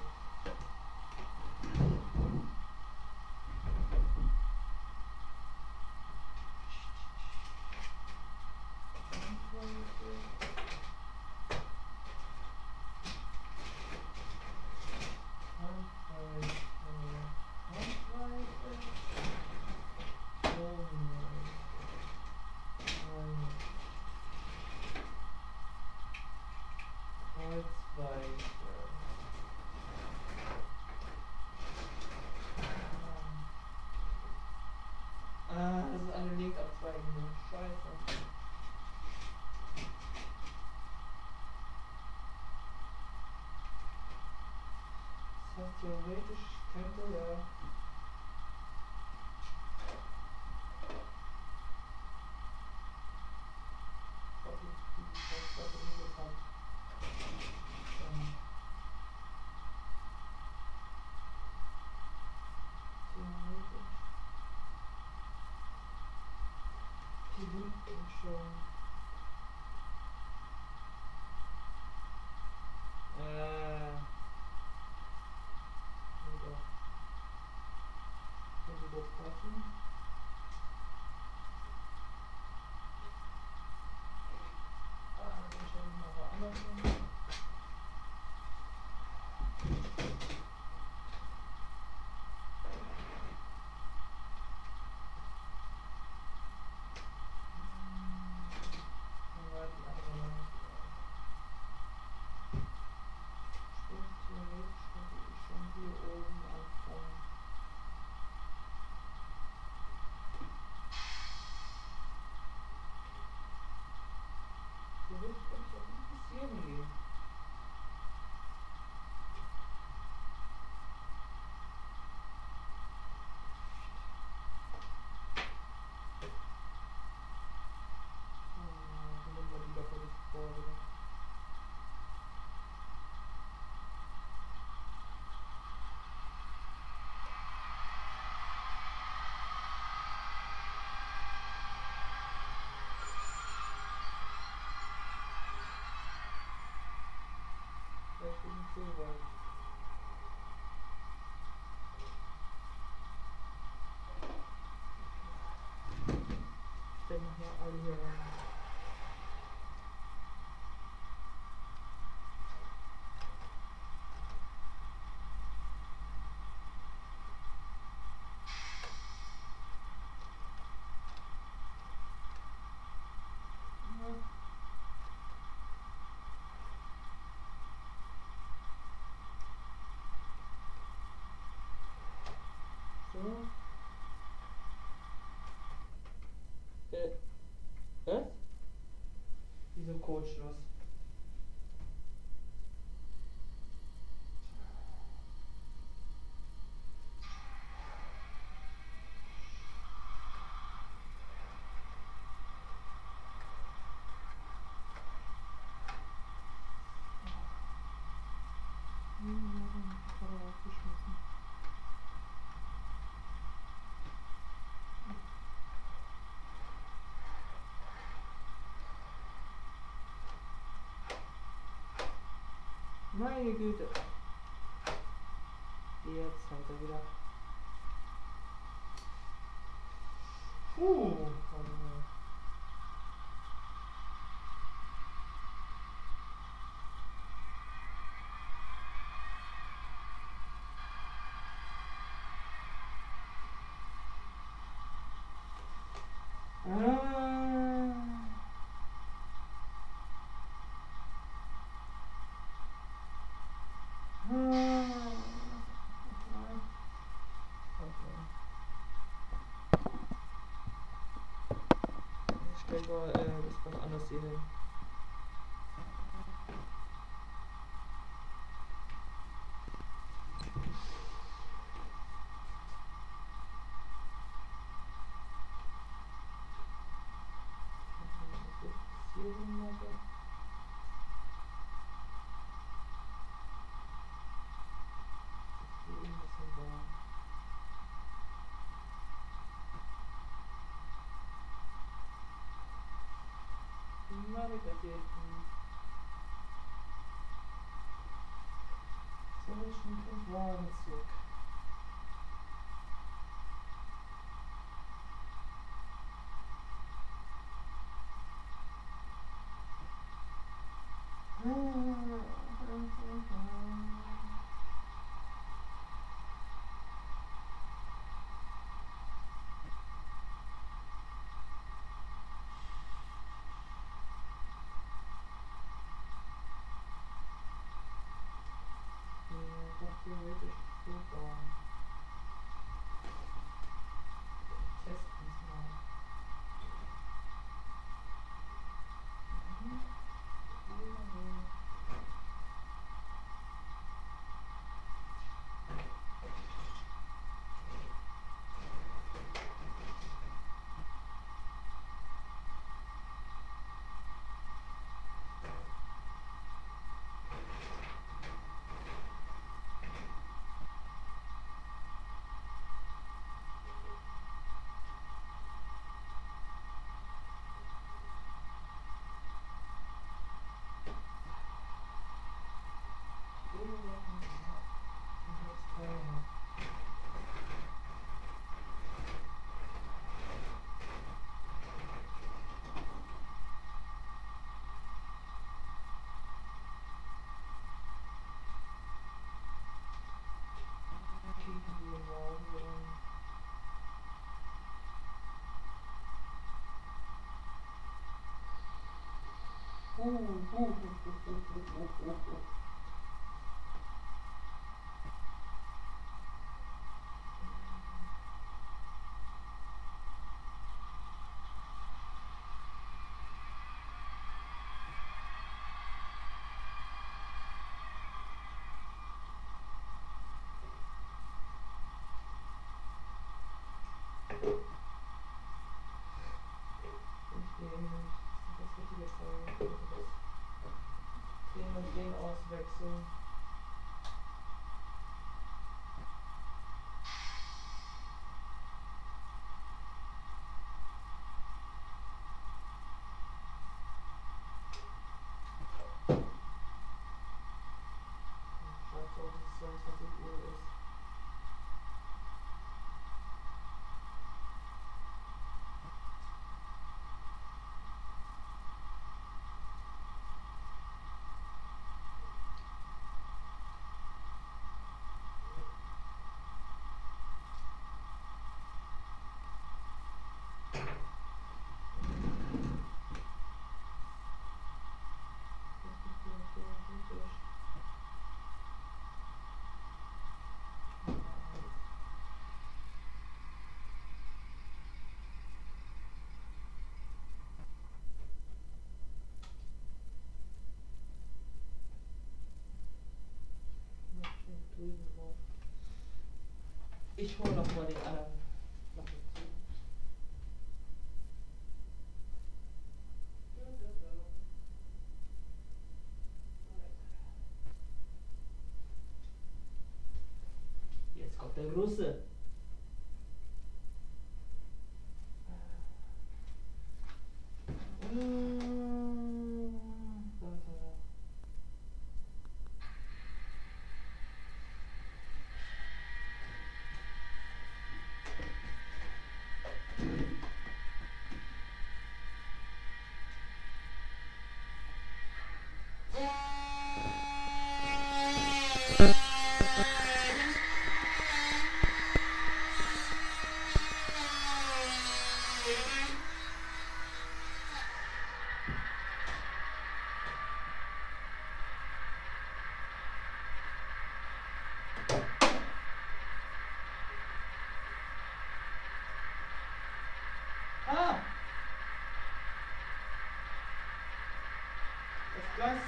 Das ist eine Linkabzweigende. Scheiße. Das heißt, theoretisch könnte ja. Die liegt schon. Nee, doch. Könnte das passen? Dann schauen wir mal woanders hin. Stellen wir hier alle hier rein. So. Was? Wieso Codeschluss? Meine Güte. Jetzt hat er wieder. Ich stelle mal das was anderes hier hin. Navigationen. Zwischen und Warenzug. Theoretisch so bauen. Testen es mal. Das wird jetzt den und den auswechseln. Schreibt auch, dass es 22 Uhr ist. Ich hole noch mal den anderen. Jetzt kommt der Russe.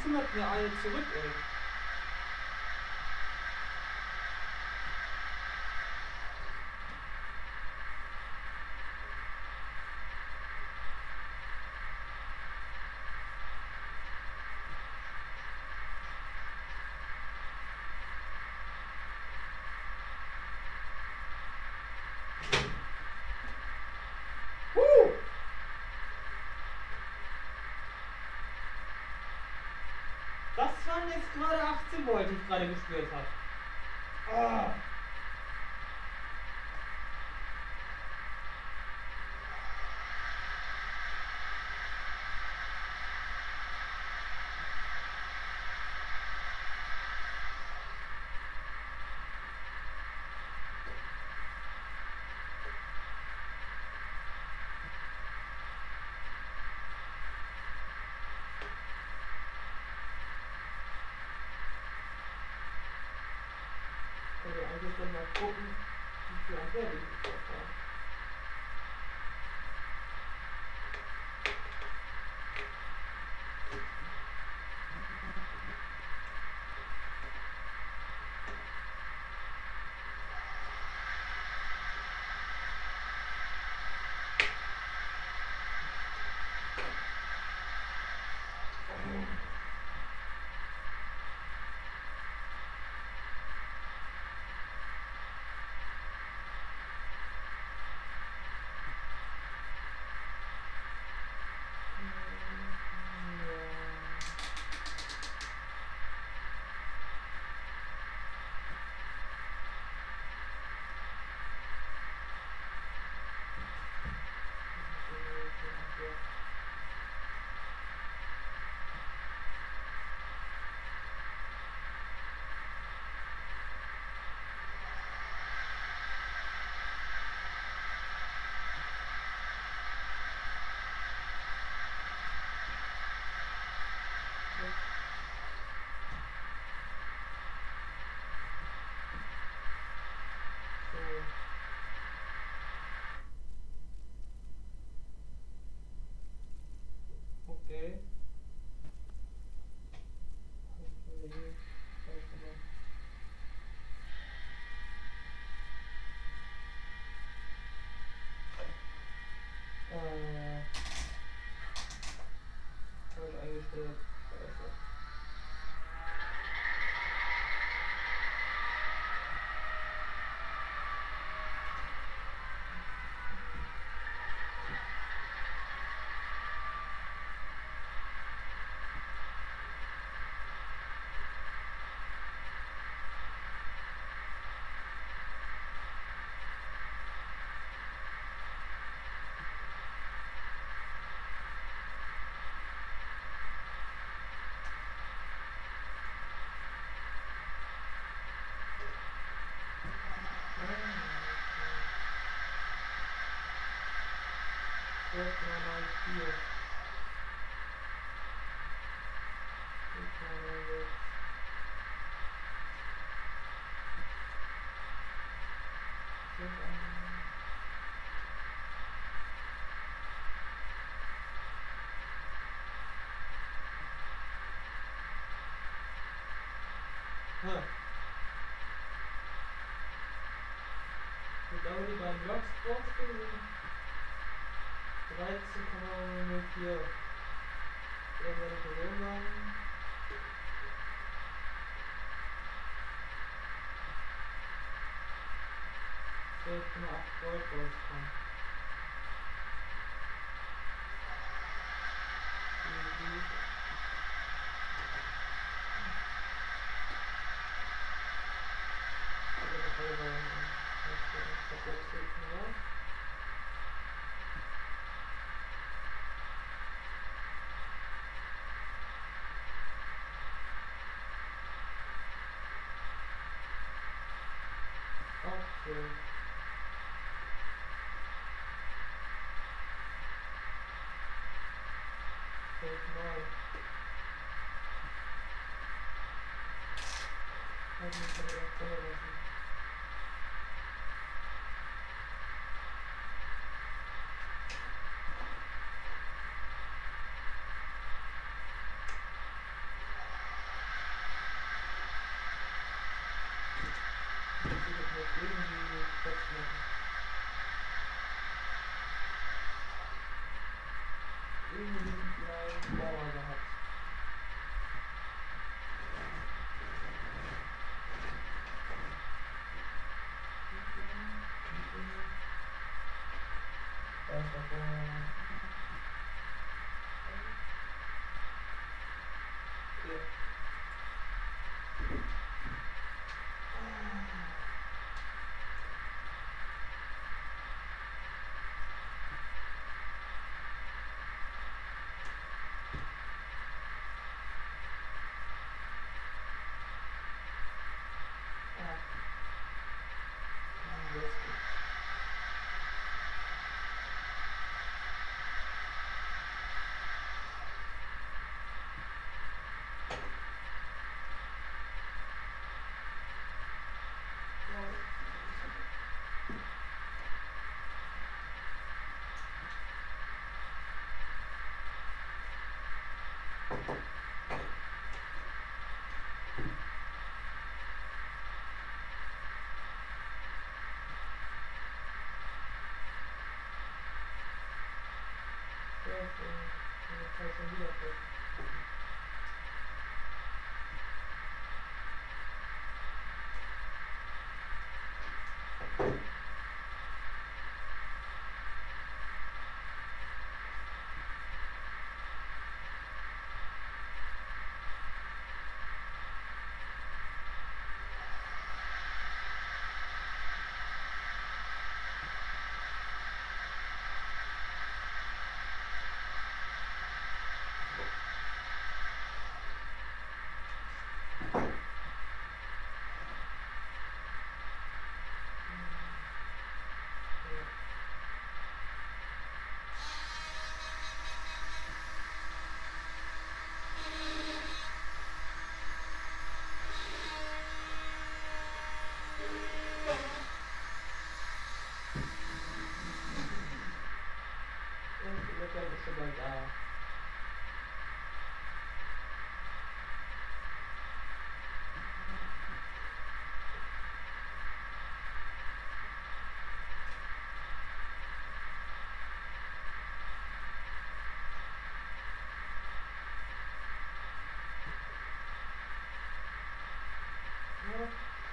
zimmert mir eine zurück, ey. Das waren jetzt gerade 18 Volt, die ich gerade gespürt habe. Ah. Ich kann ja eigentlich dann mal gucken, wie viel Ampere ich drauf habe. Okay. Falsch eingestellt. Scheiße. Jetzt mal 4. Jetzt mal 6. Ich glaube, die beiden Blocks draufstehen sind 13,04. Der werde ich so machen. 12,8 Volt rauskommen. Okay. Neu. Also ich kann das selber lassen. irgendwie festmachen. Irgendwie diesen kleinen Bauer gehabt. Da ist davor. Ja. Jetzt halt schon wieder fest. Und der Kleine ist schon bald da. Ja.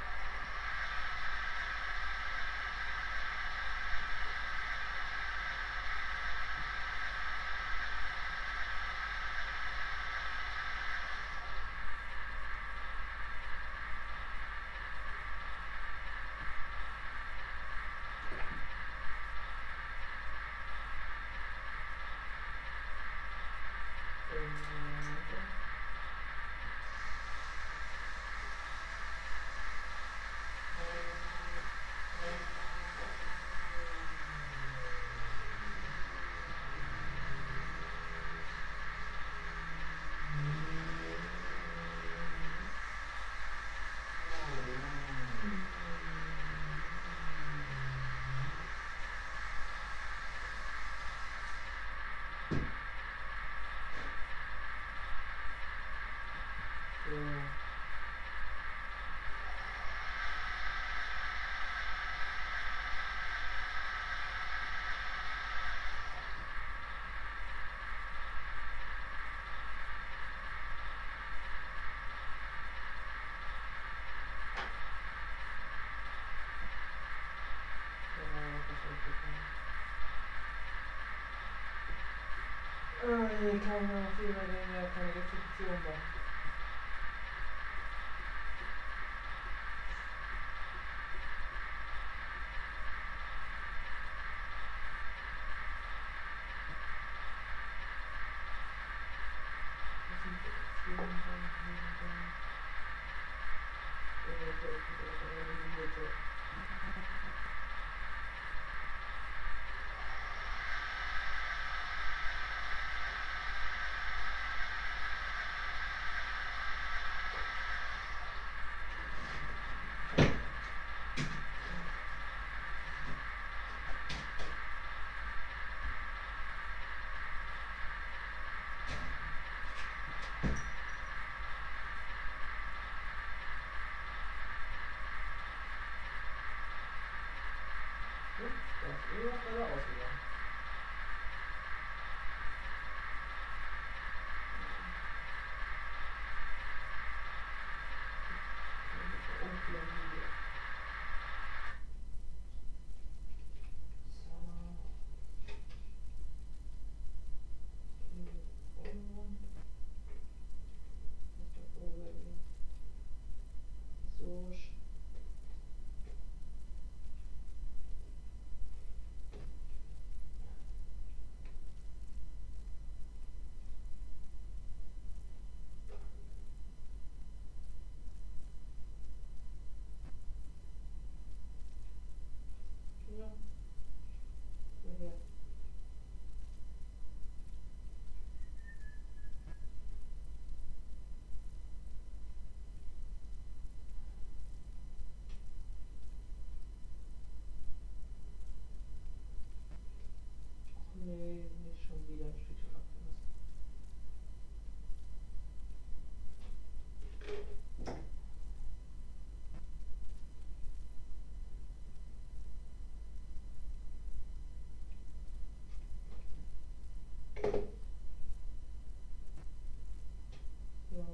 Hier kann ich noch Fehler, keine Exekution machen. ist immer schneller ausgegangen. Nee, nicht schon wieder ein Stückchen abgelassen. Ja.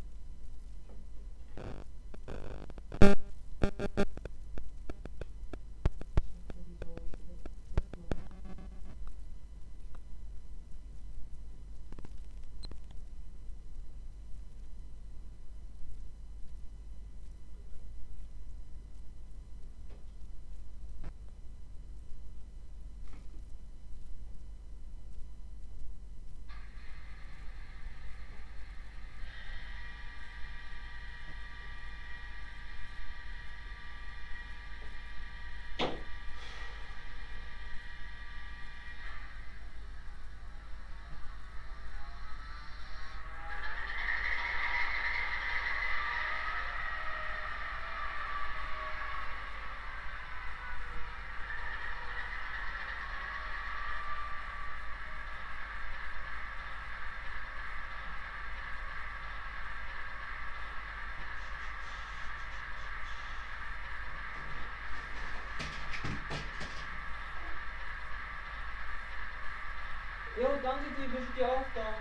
Jo, danke dir, wünsche dir auch dann.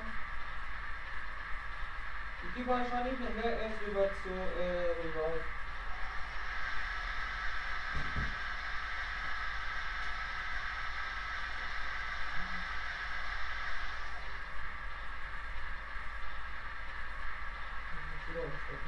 Ich gehe wahrscheinlich nachher erst rüber zu Revive. Ich muss wieder aufstecken.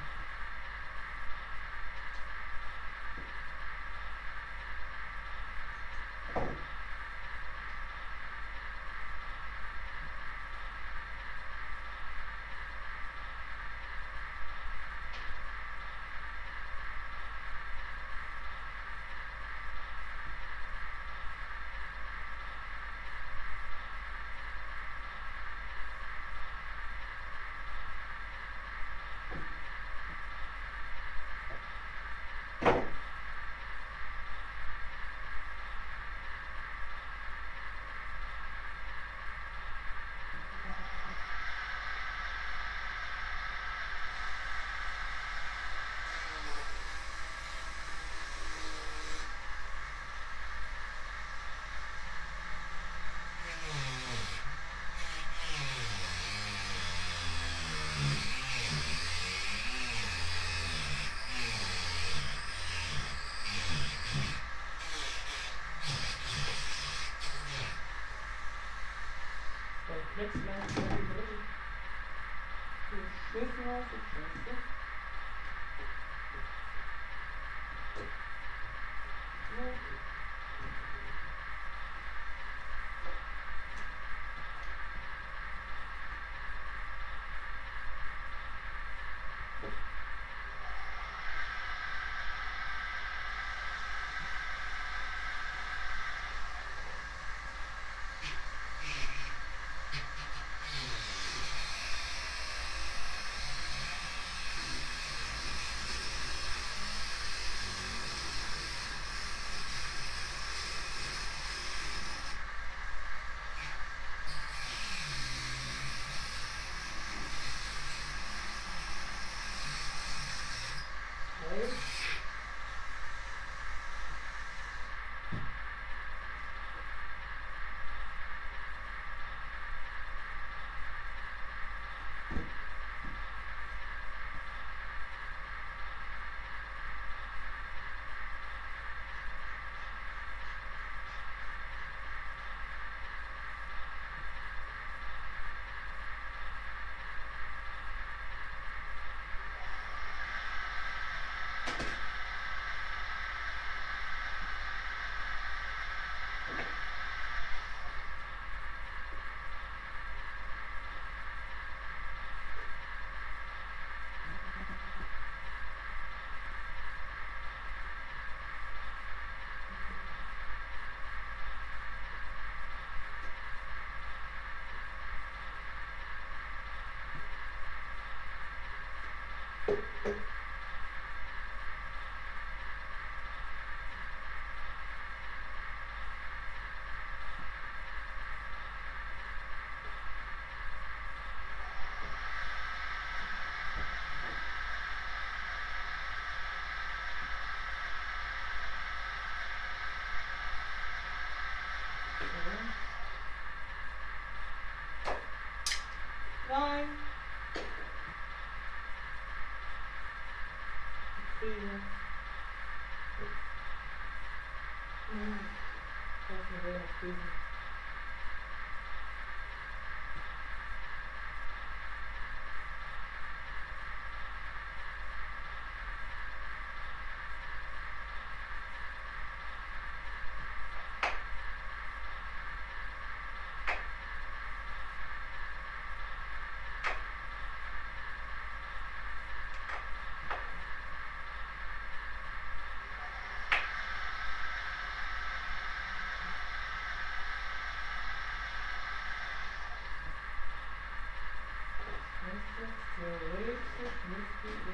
Jetzt gleich die dritte. Du schwissen aus, du schwissen. Nein! Krise. Das ist eine Krise. Theoretisch müsste ich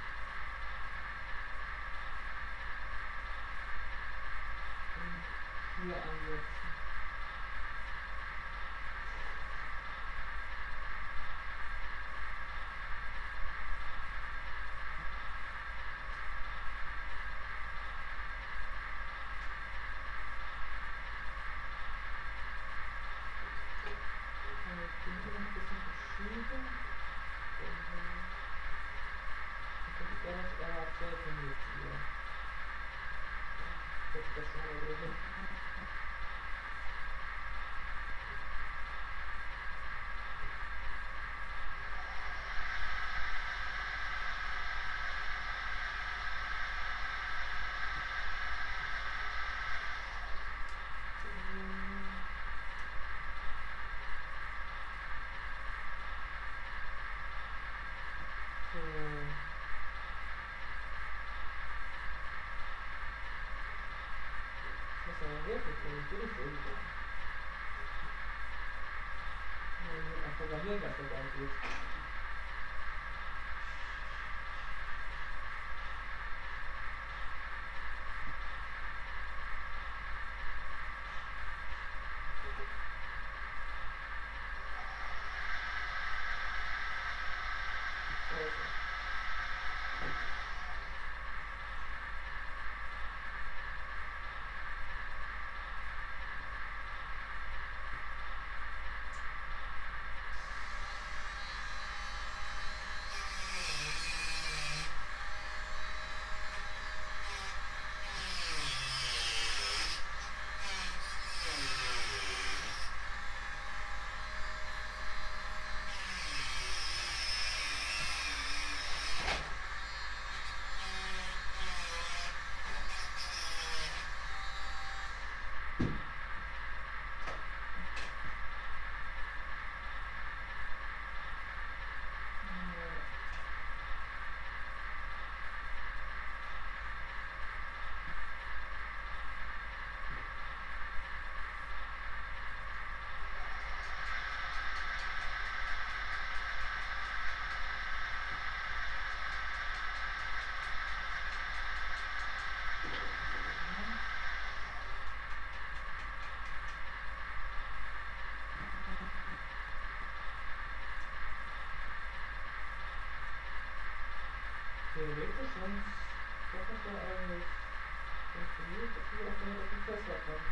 hier ansetzen. Ich bin hier noch ein bisschen verschieben. Ich gerne das RH12 jetzt hier. Setzt das schon mal wieder hin. Das ist aber wirklich durch irgendwo. Man wird auch programmieren, was dabei geht. Theoretisch, wenn es doch eigentlich funktioniert, dass wir auch damit auf den Tesla kommen.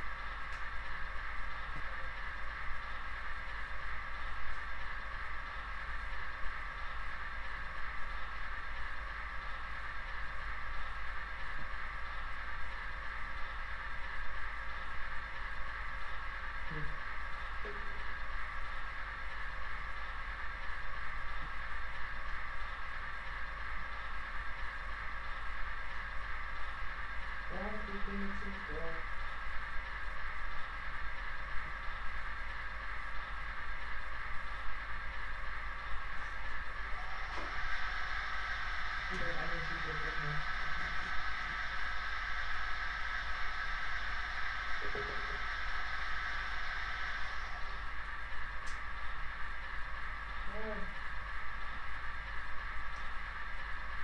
Ja, die Dinge sind da. Wieder eine Tüte drin. Ja.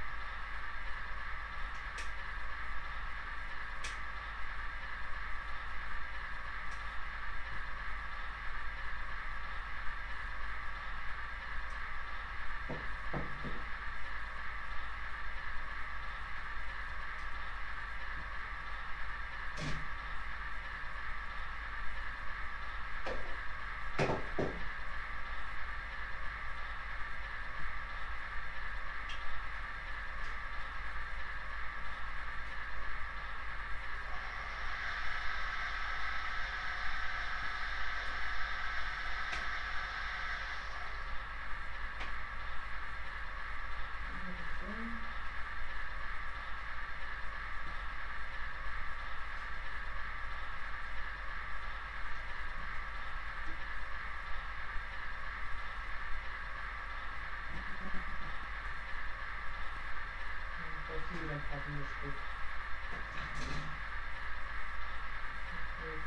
passendes Stück. Okay.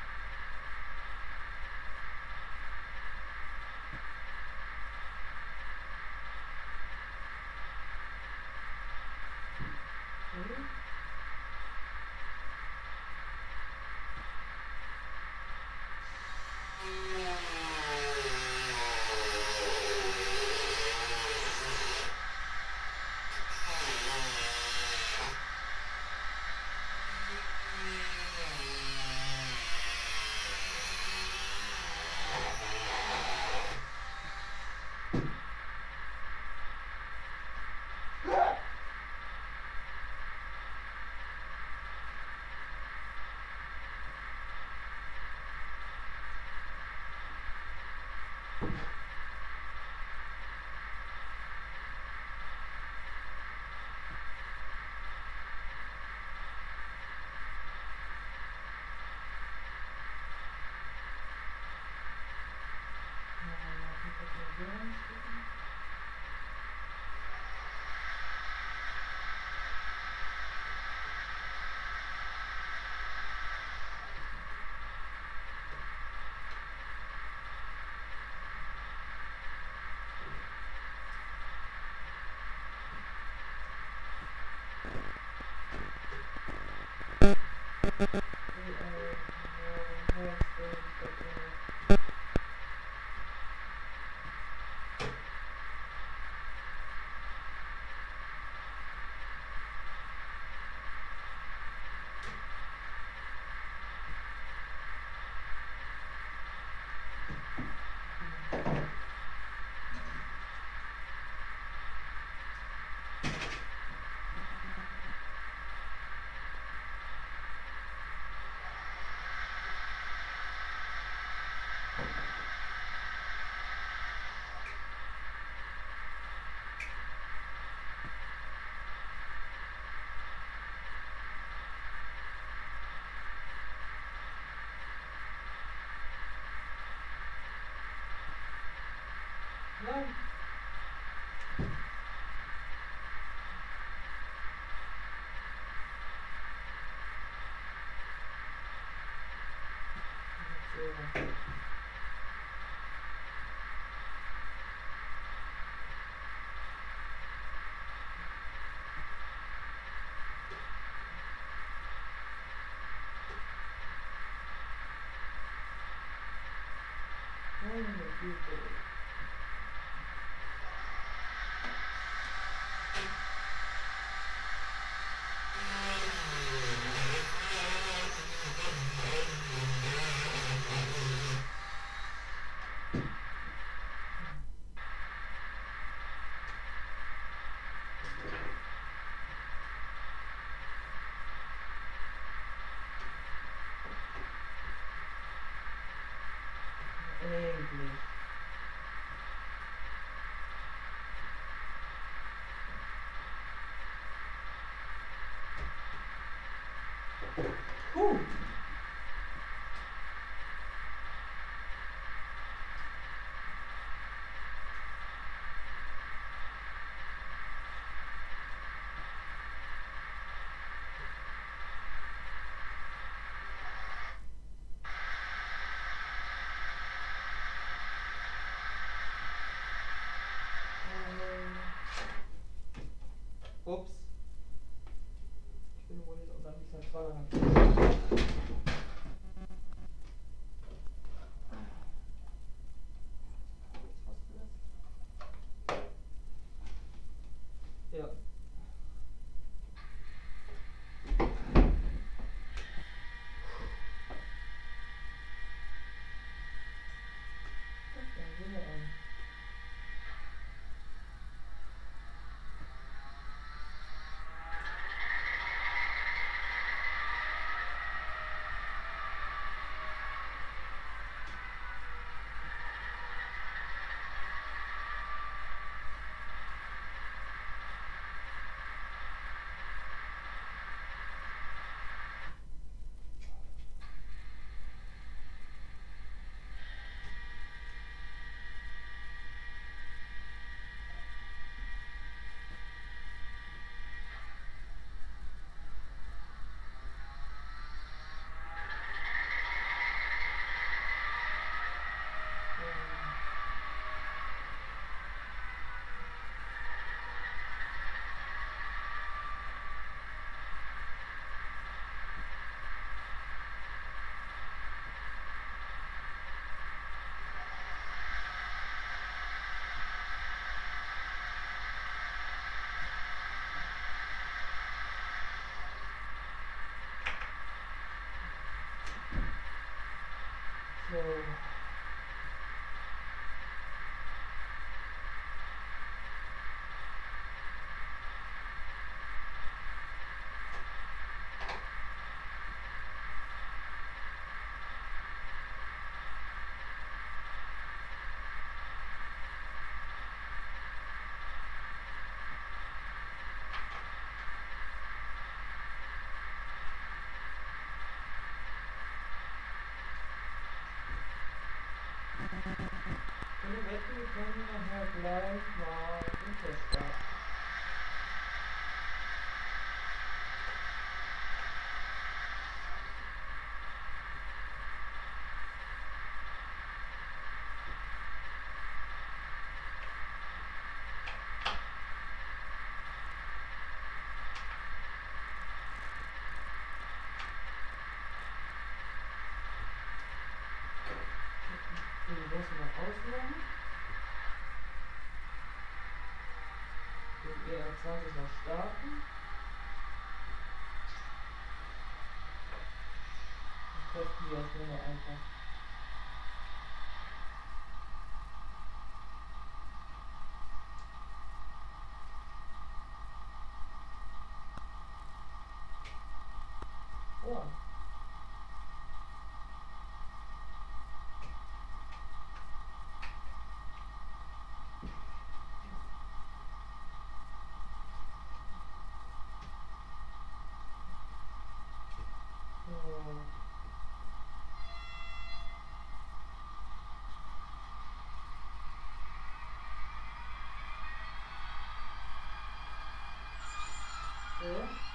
Nein. So. Meine Güte. Endlich. Puh. Ups. Ich bin wohl nicht unter die Zentrale. Ja. So. Ohne Wetten, wir können nachher gleich mal den Test starten. So, das mal ausloggen. Den ER20 noch starten. Das testen wir jetzt nur noch einfach. So. So.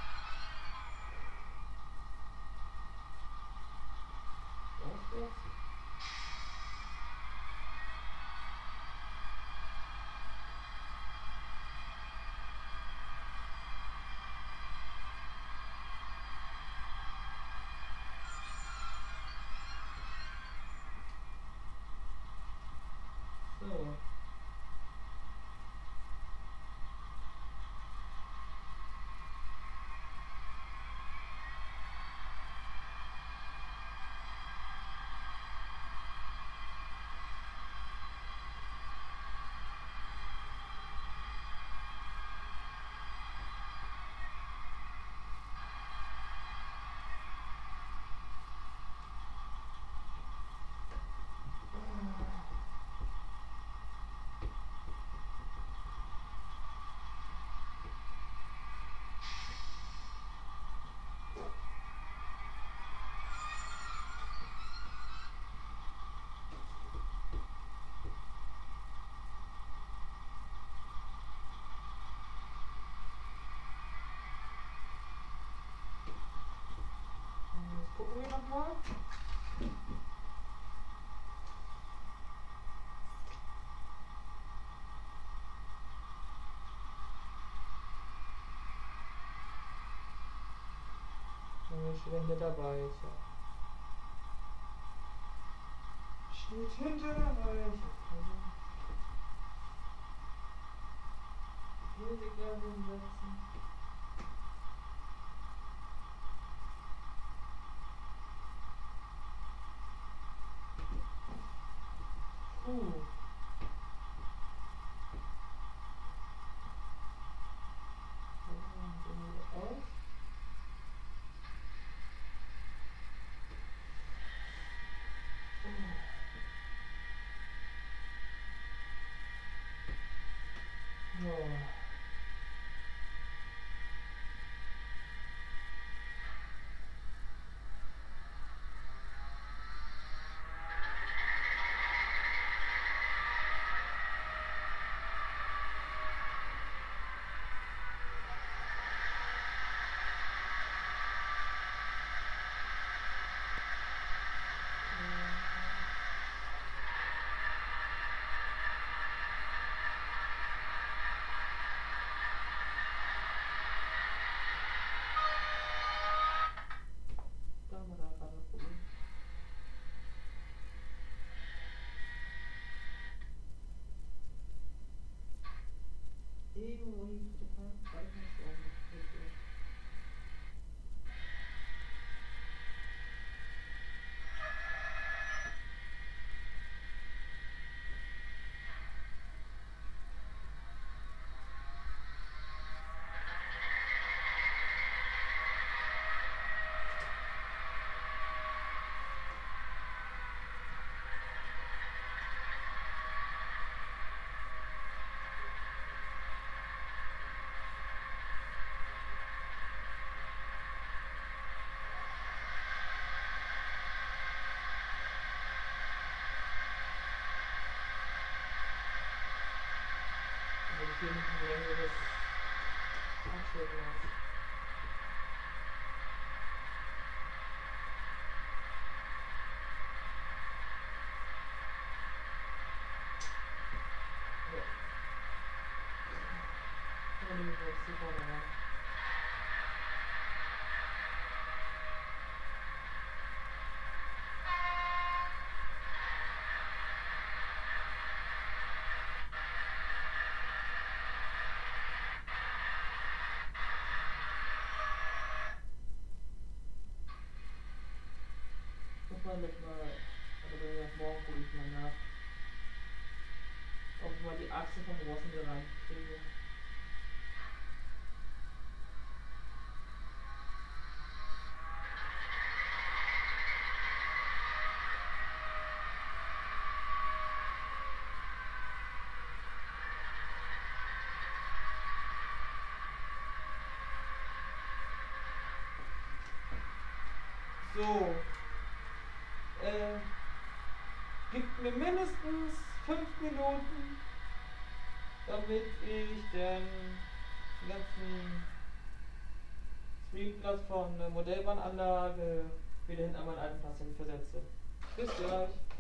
Das jetzt. So. Jetzt gucken wir nochmal. Steht hinter dabei. So. Steht hinter dabei. Musiker hinsetzen. hier nicht ein längeres Abstellglas. Ja. Nehme ich jetzt die vorne rein. Muss man mit mal, also wenn ich morgen gucke ich mal nach, ob ich mal die Achse vom Rossen gerannt kriege. So, gibt mir mindestens 5 Minuten, damit ich den ganzen Screenplatz von der Modellbahnanlage wieder hin an meinen alten Platz hin versetze. Bis gleich.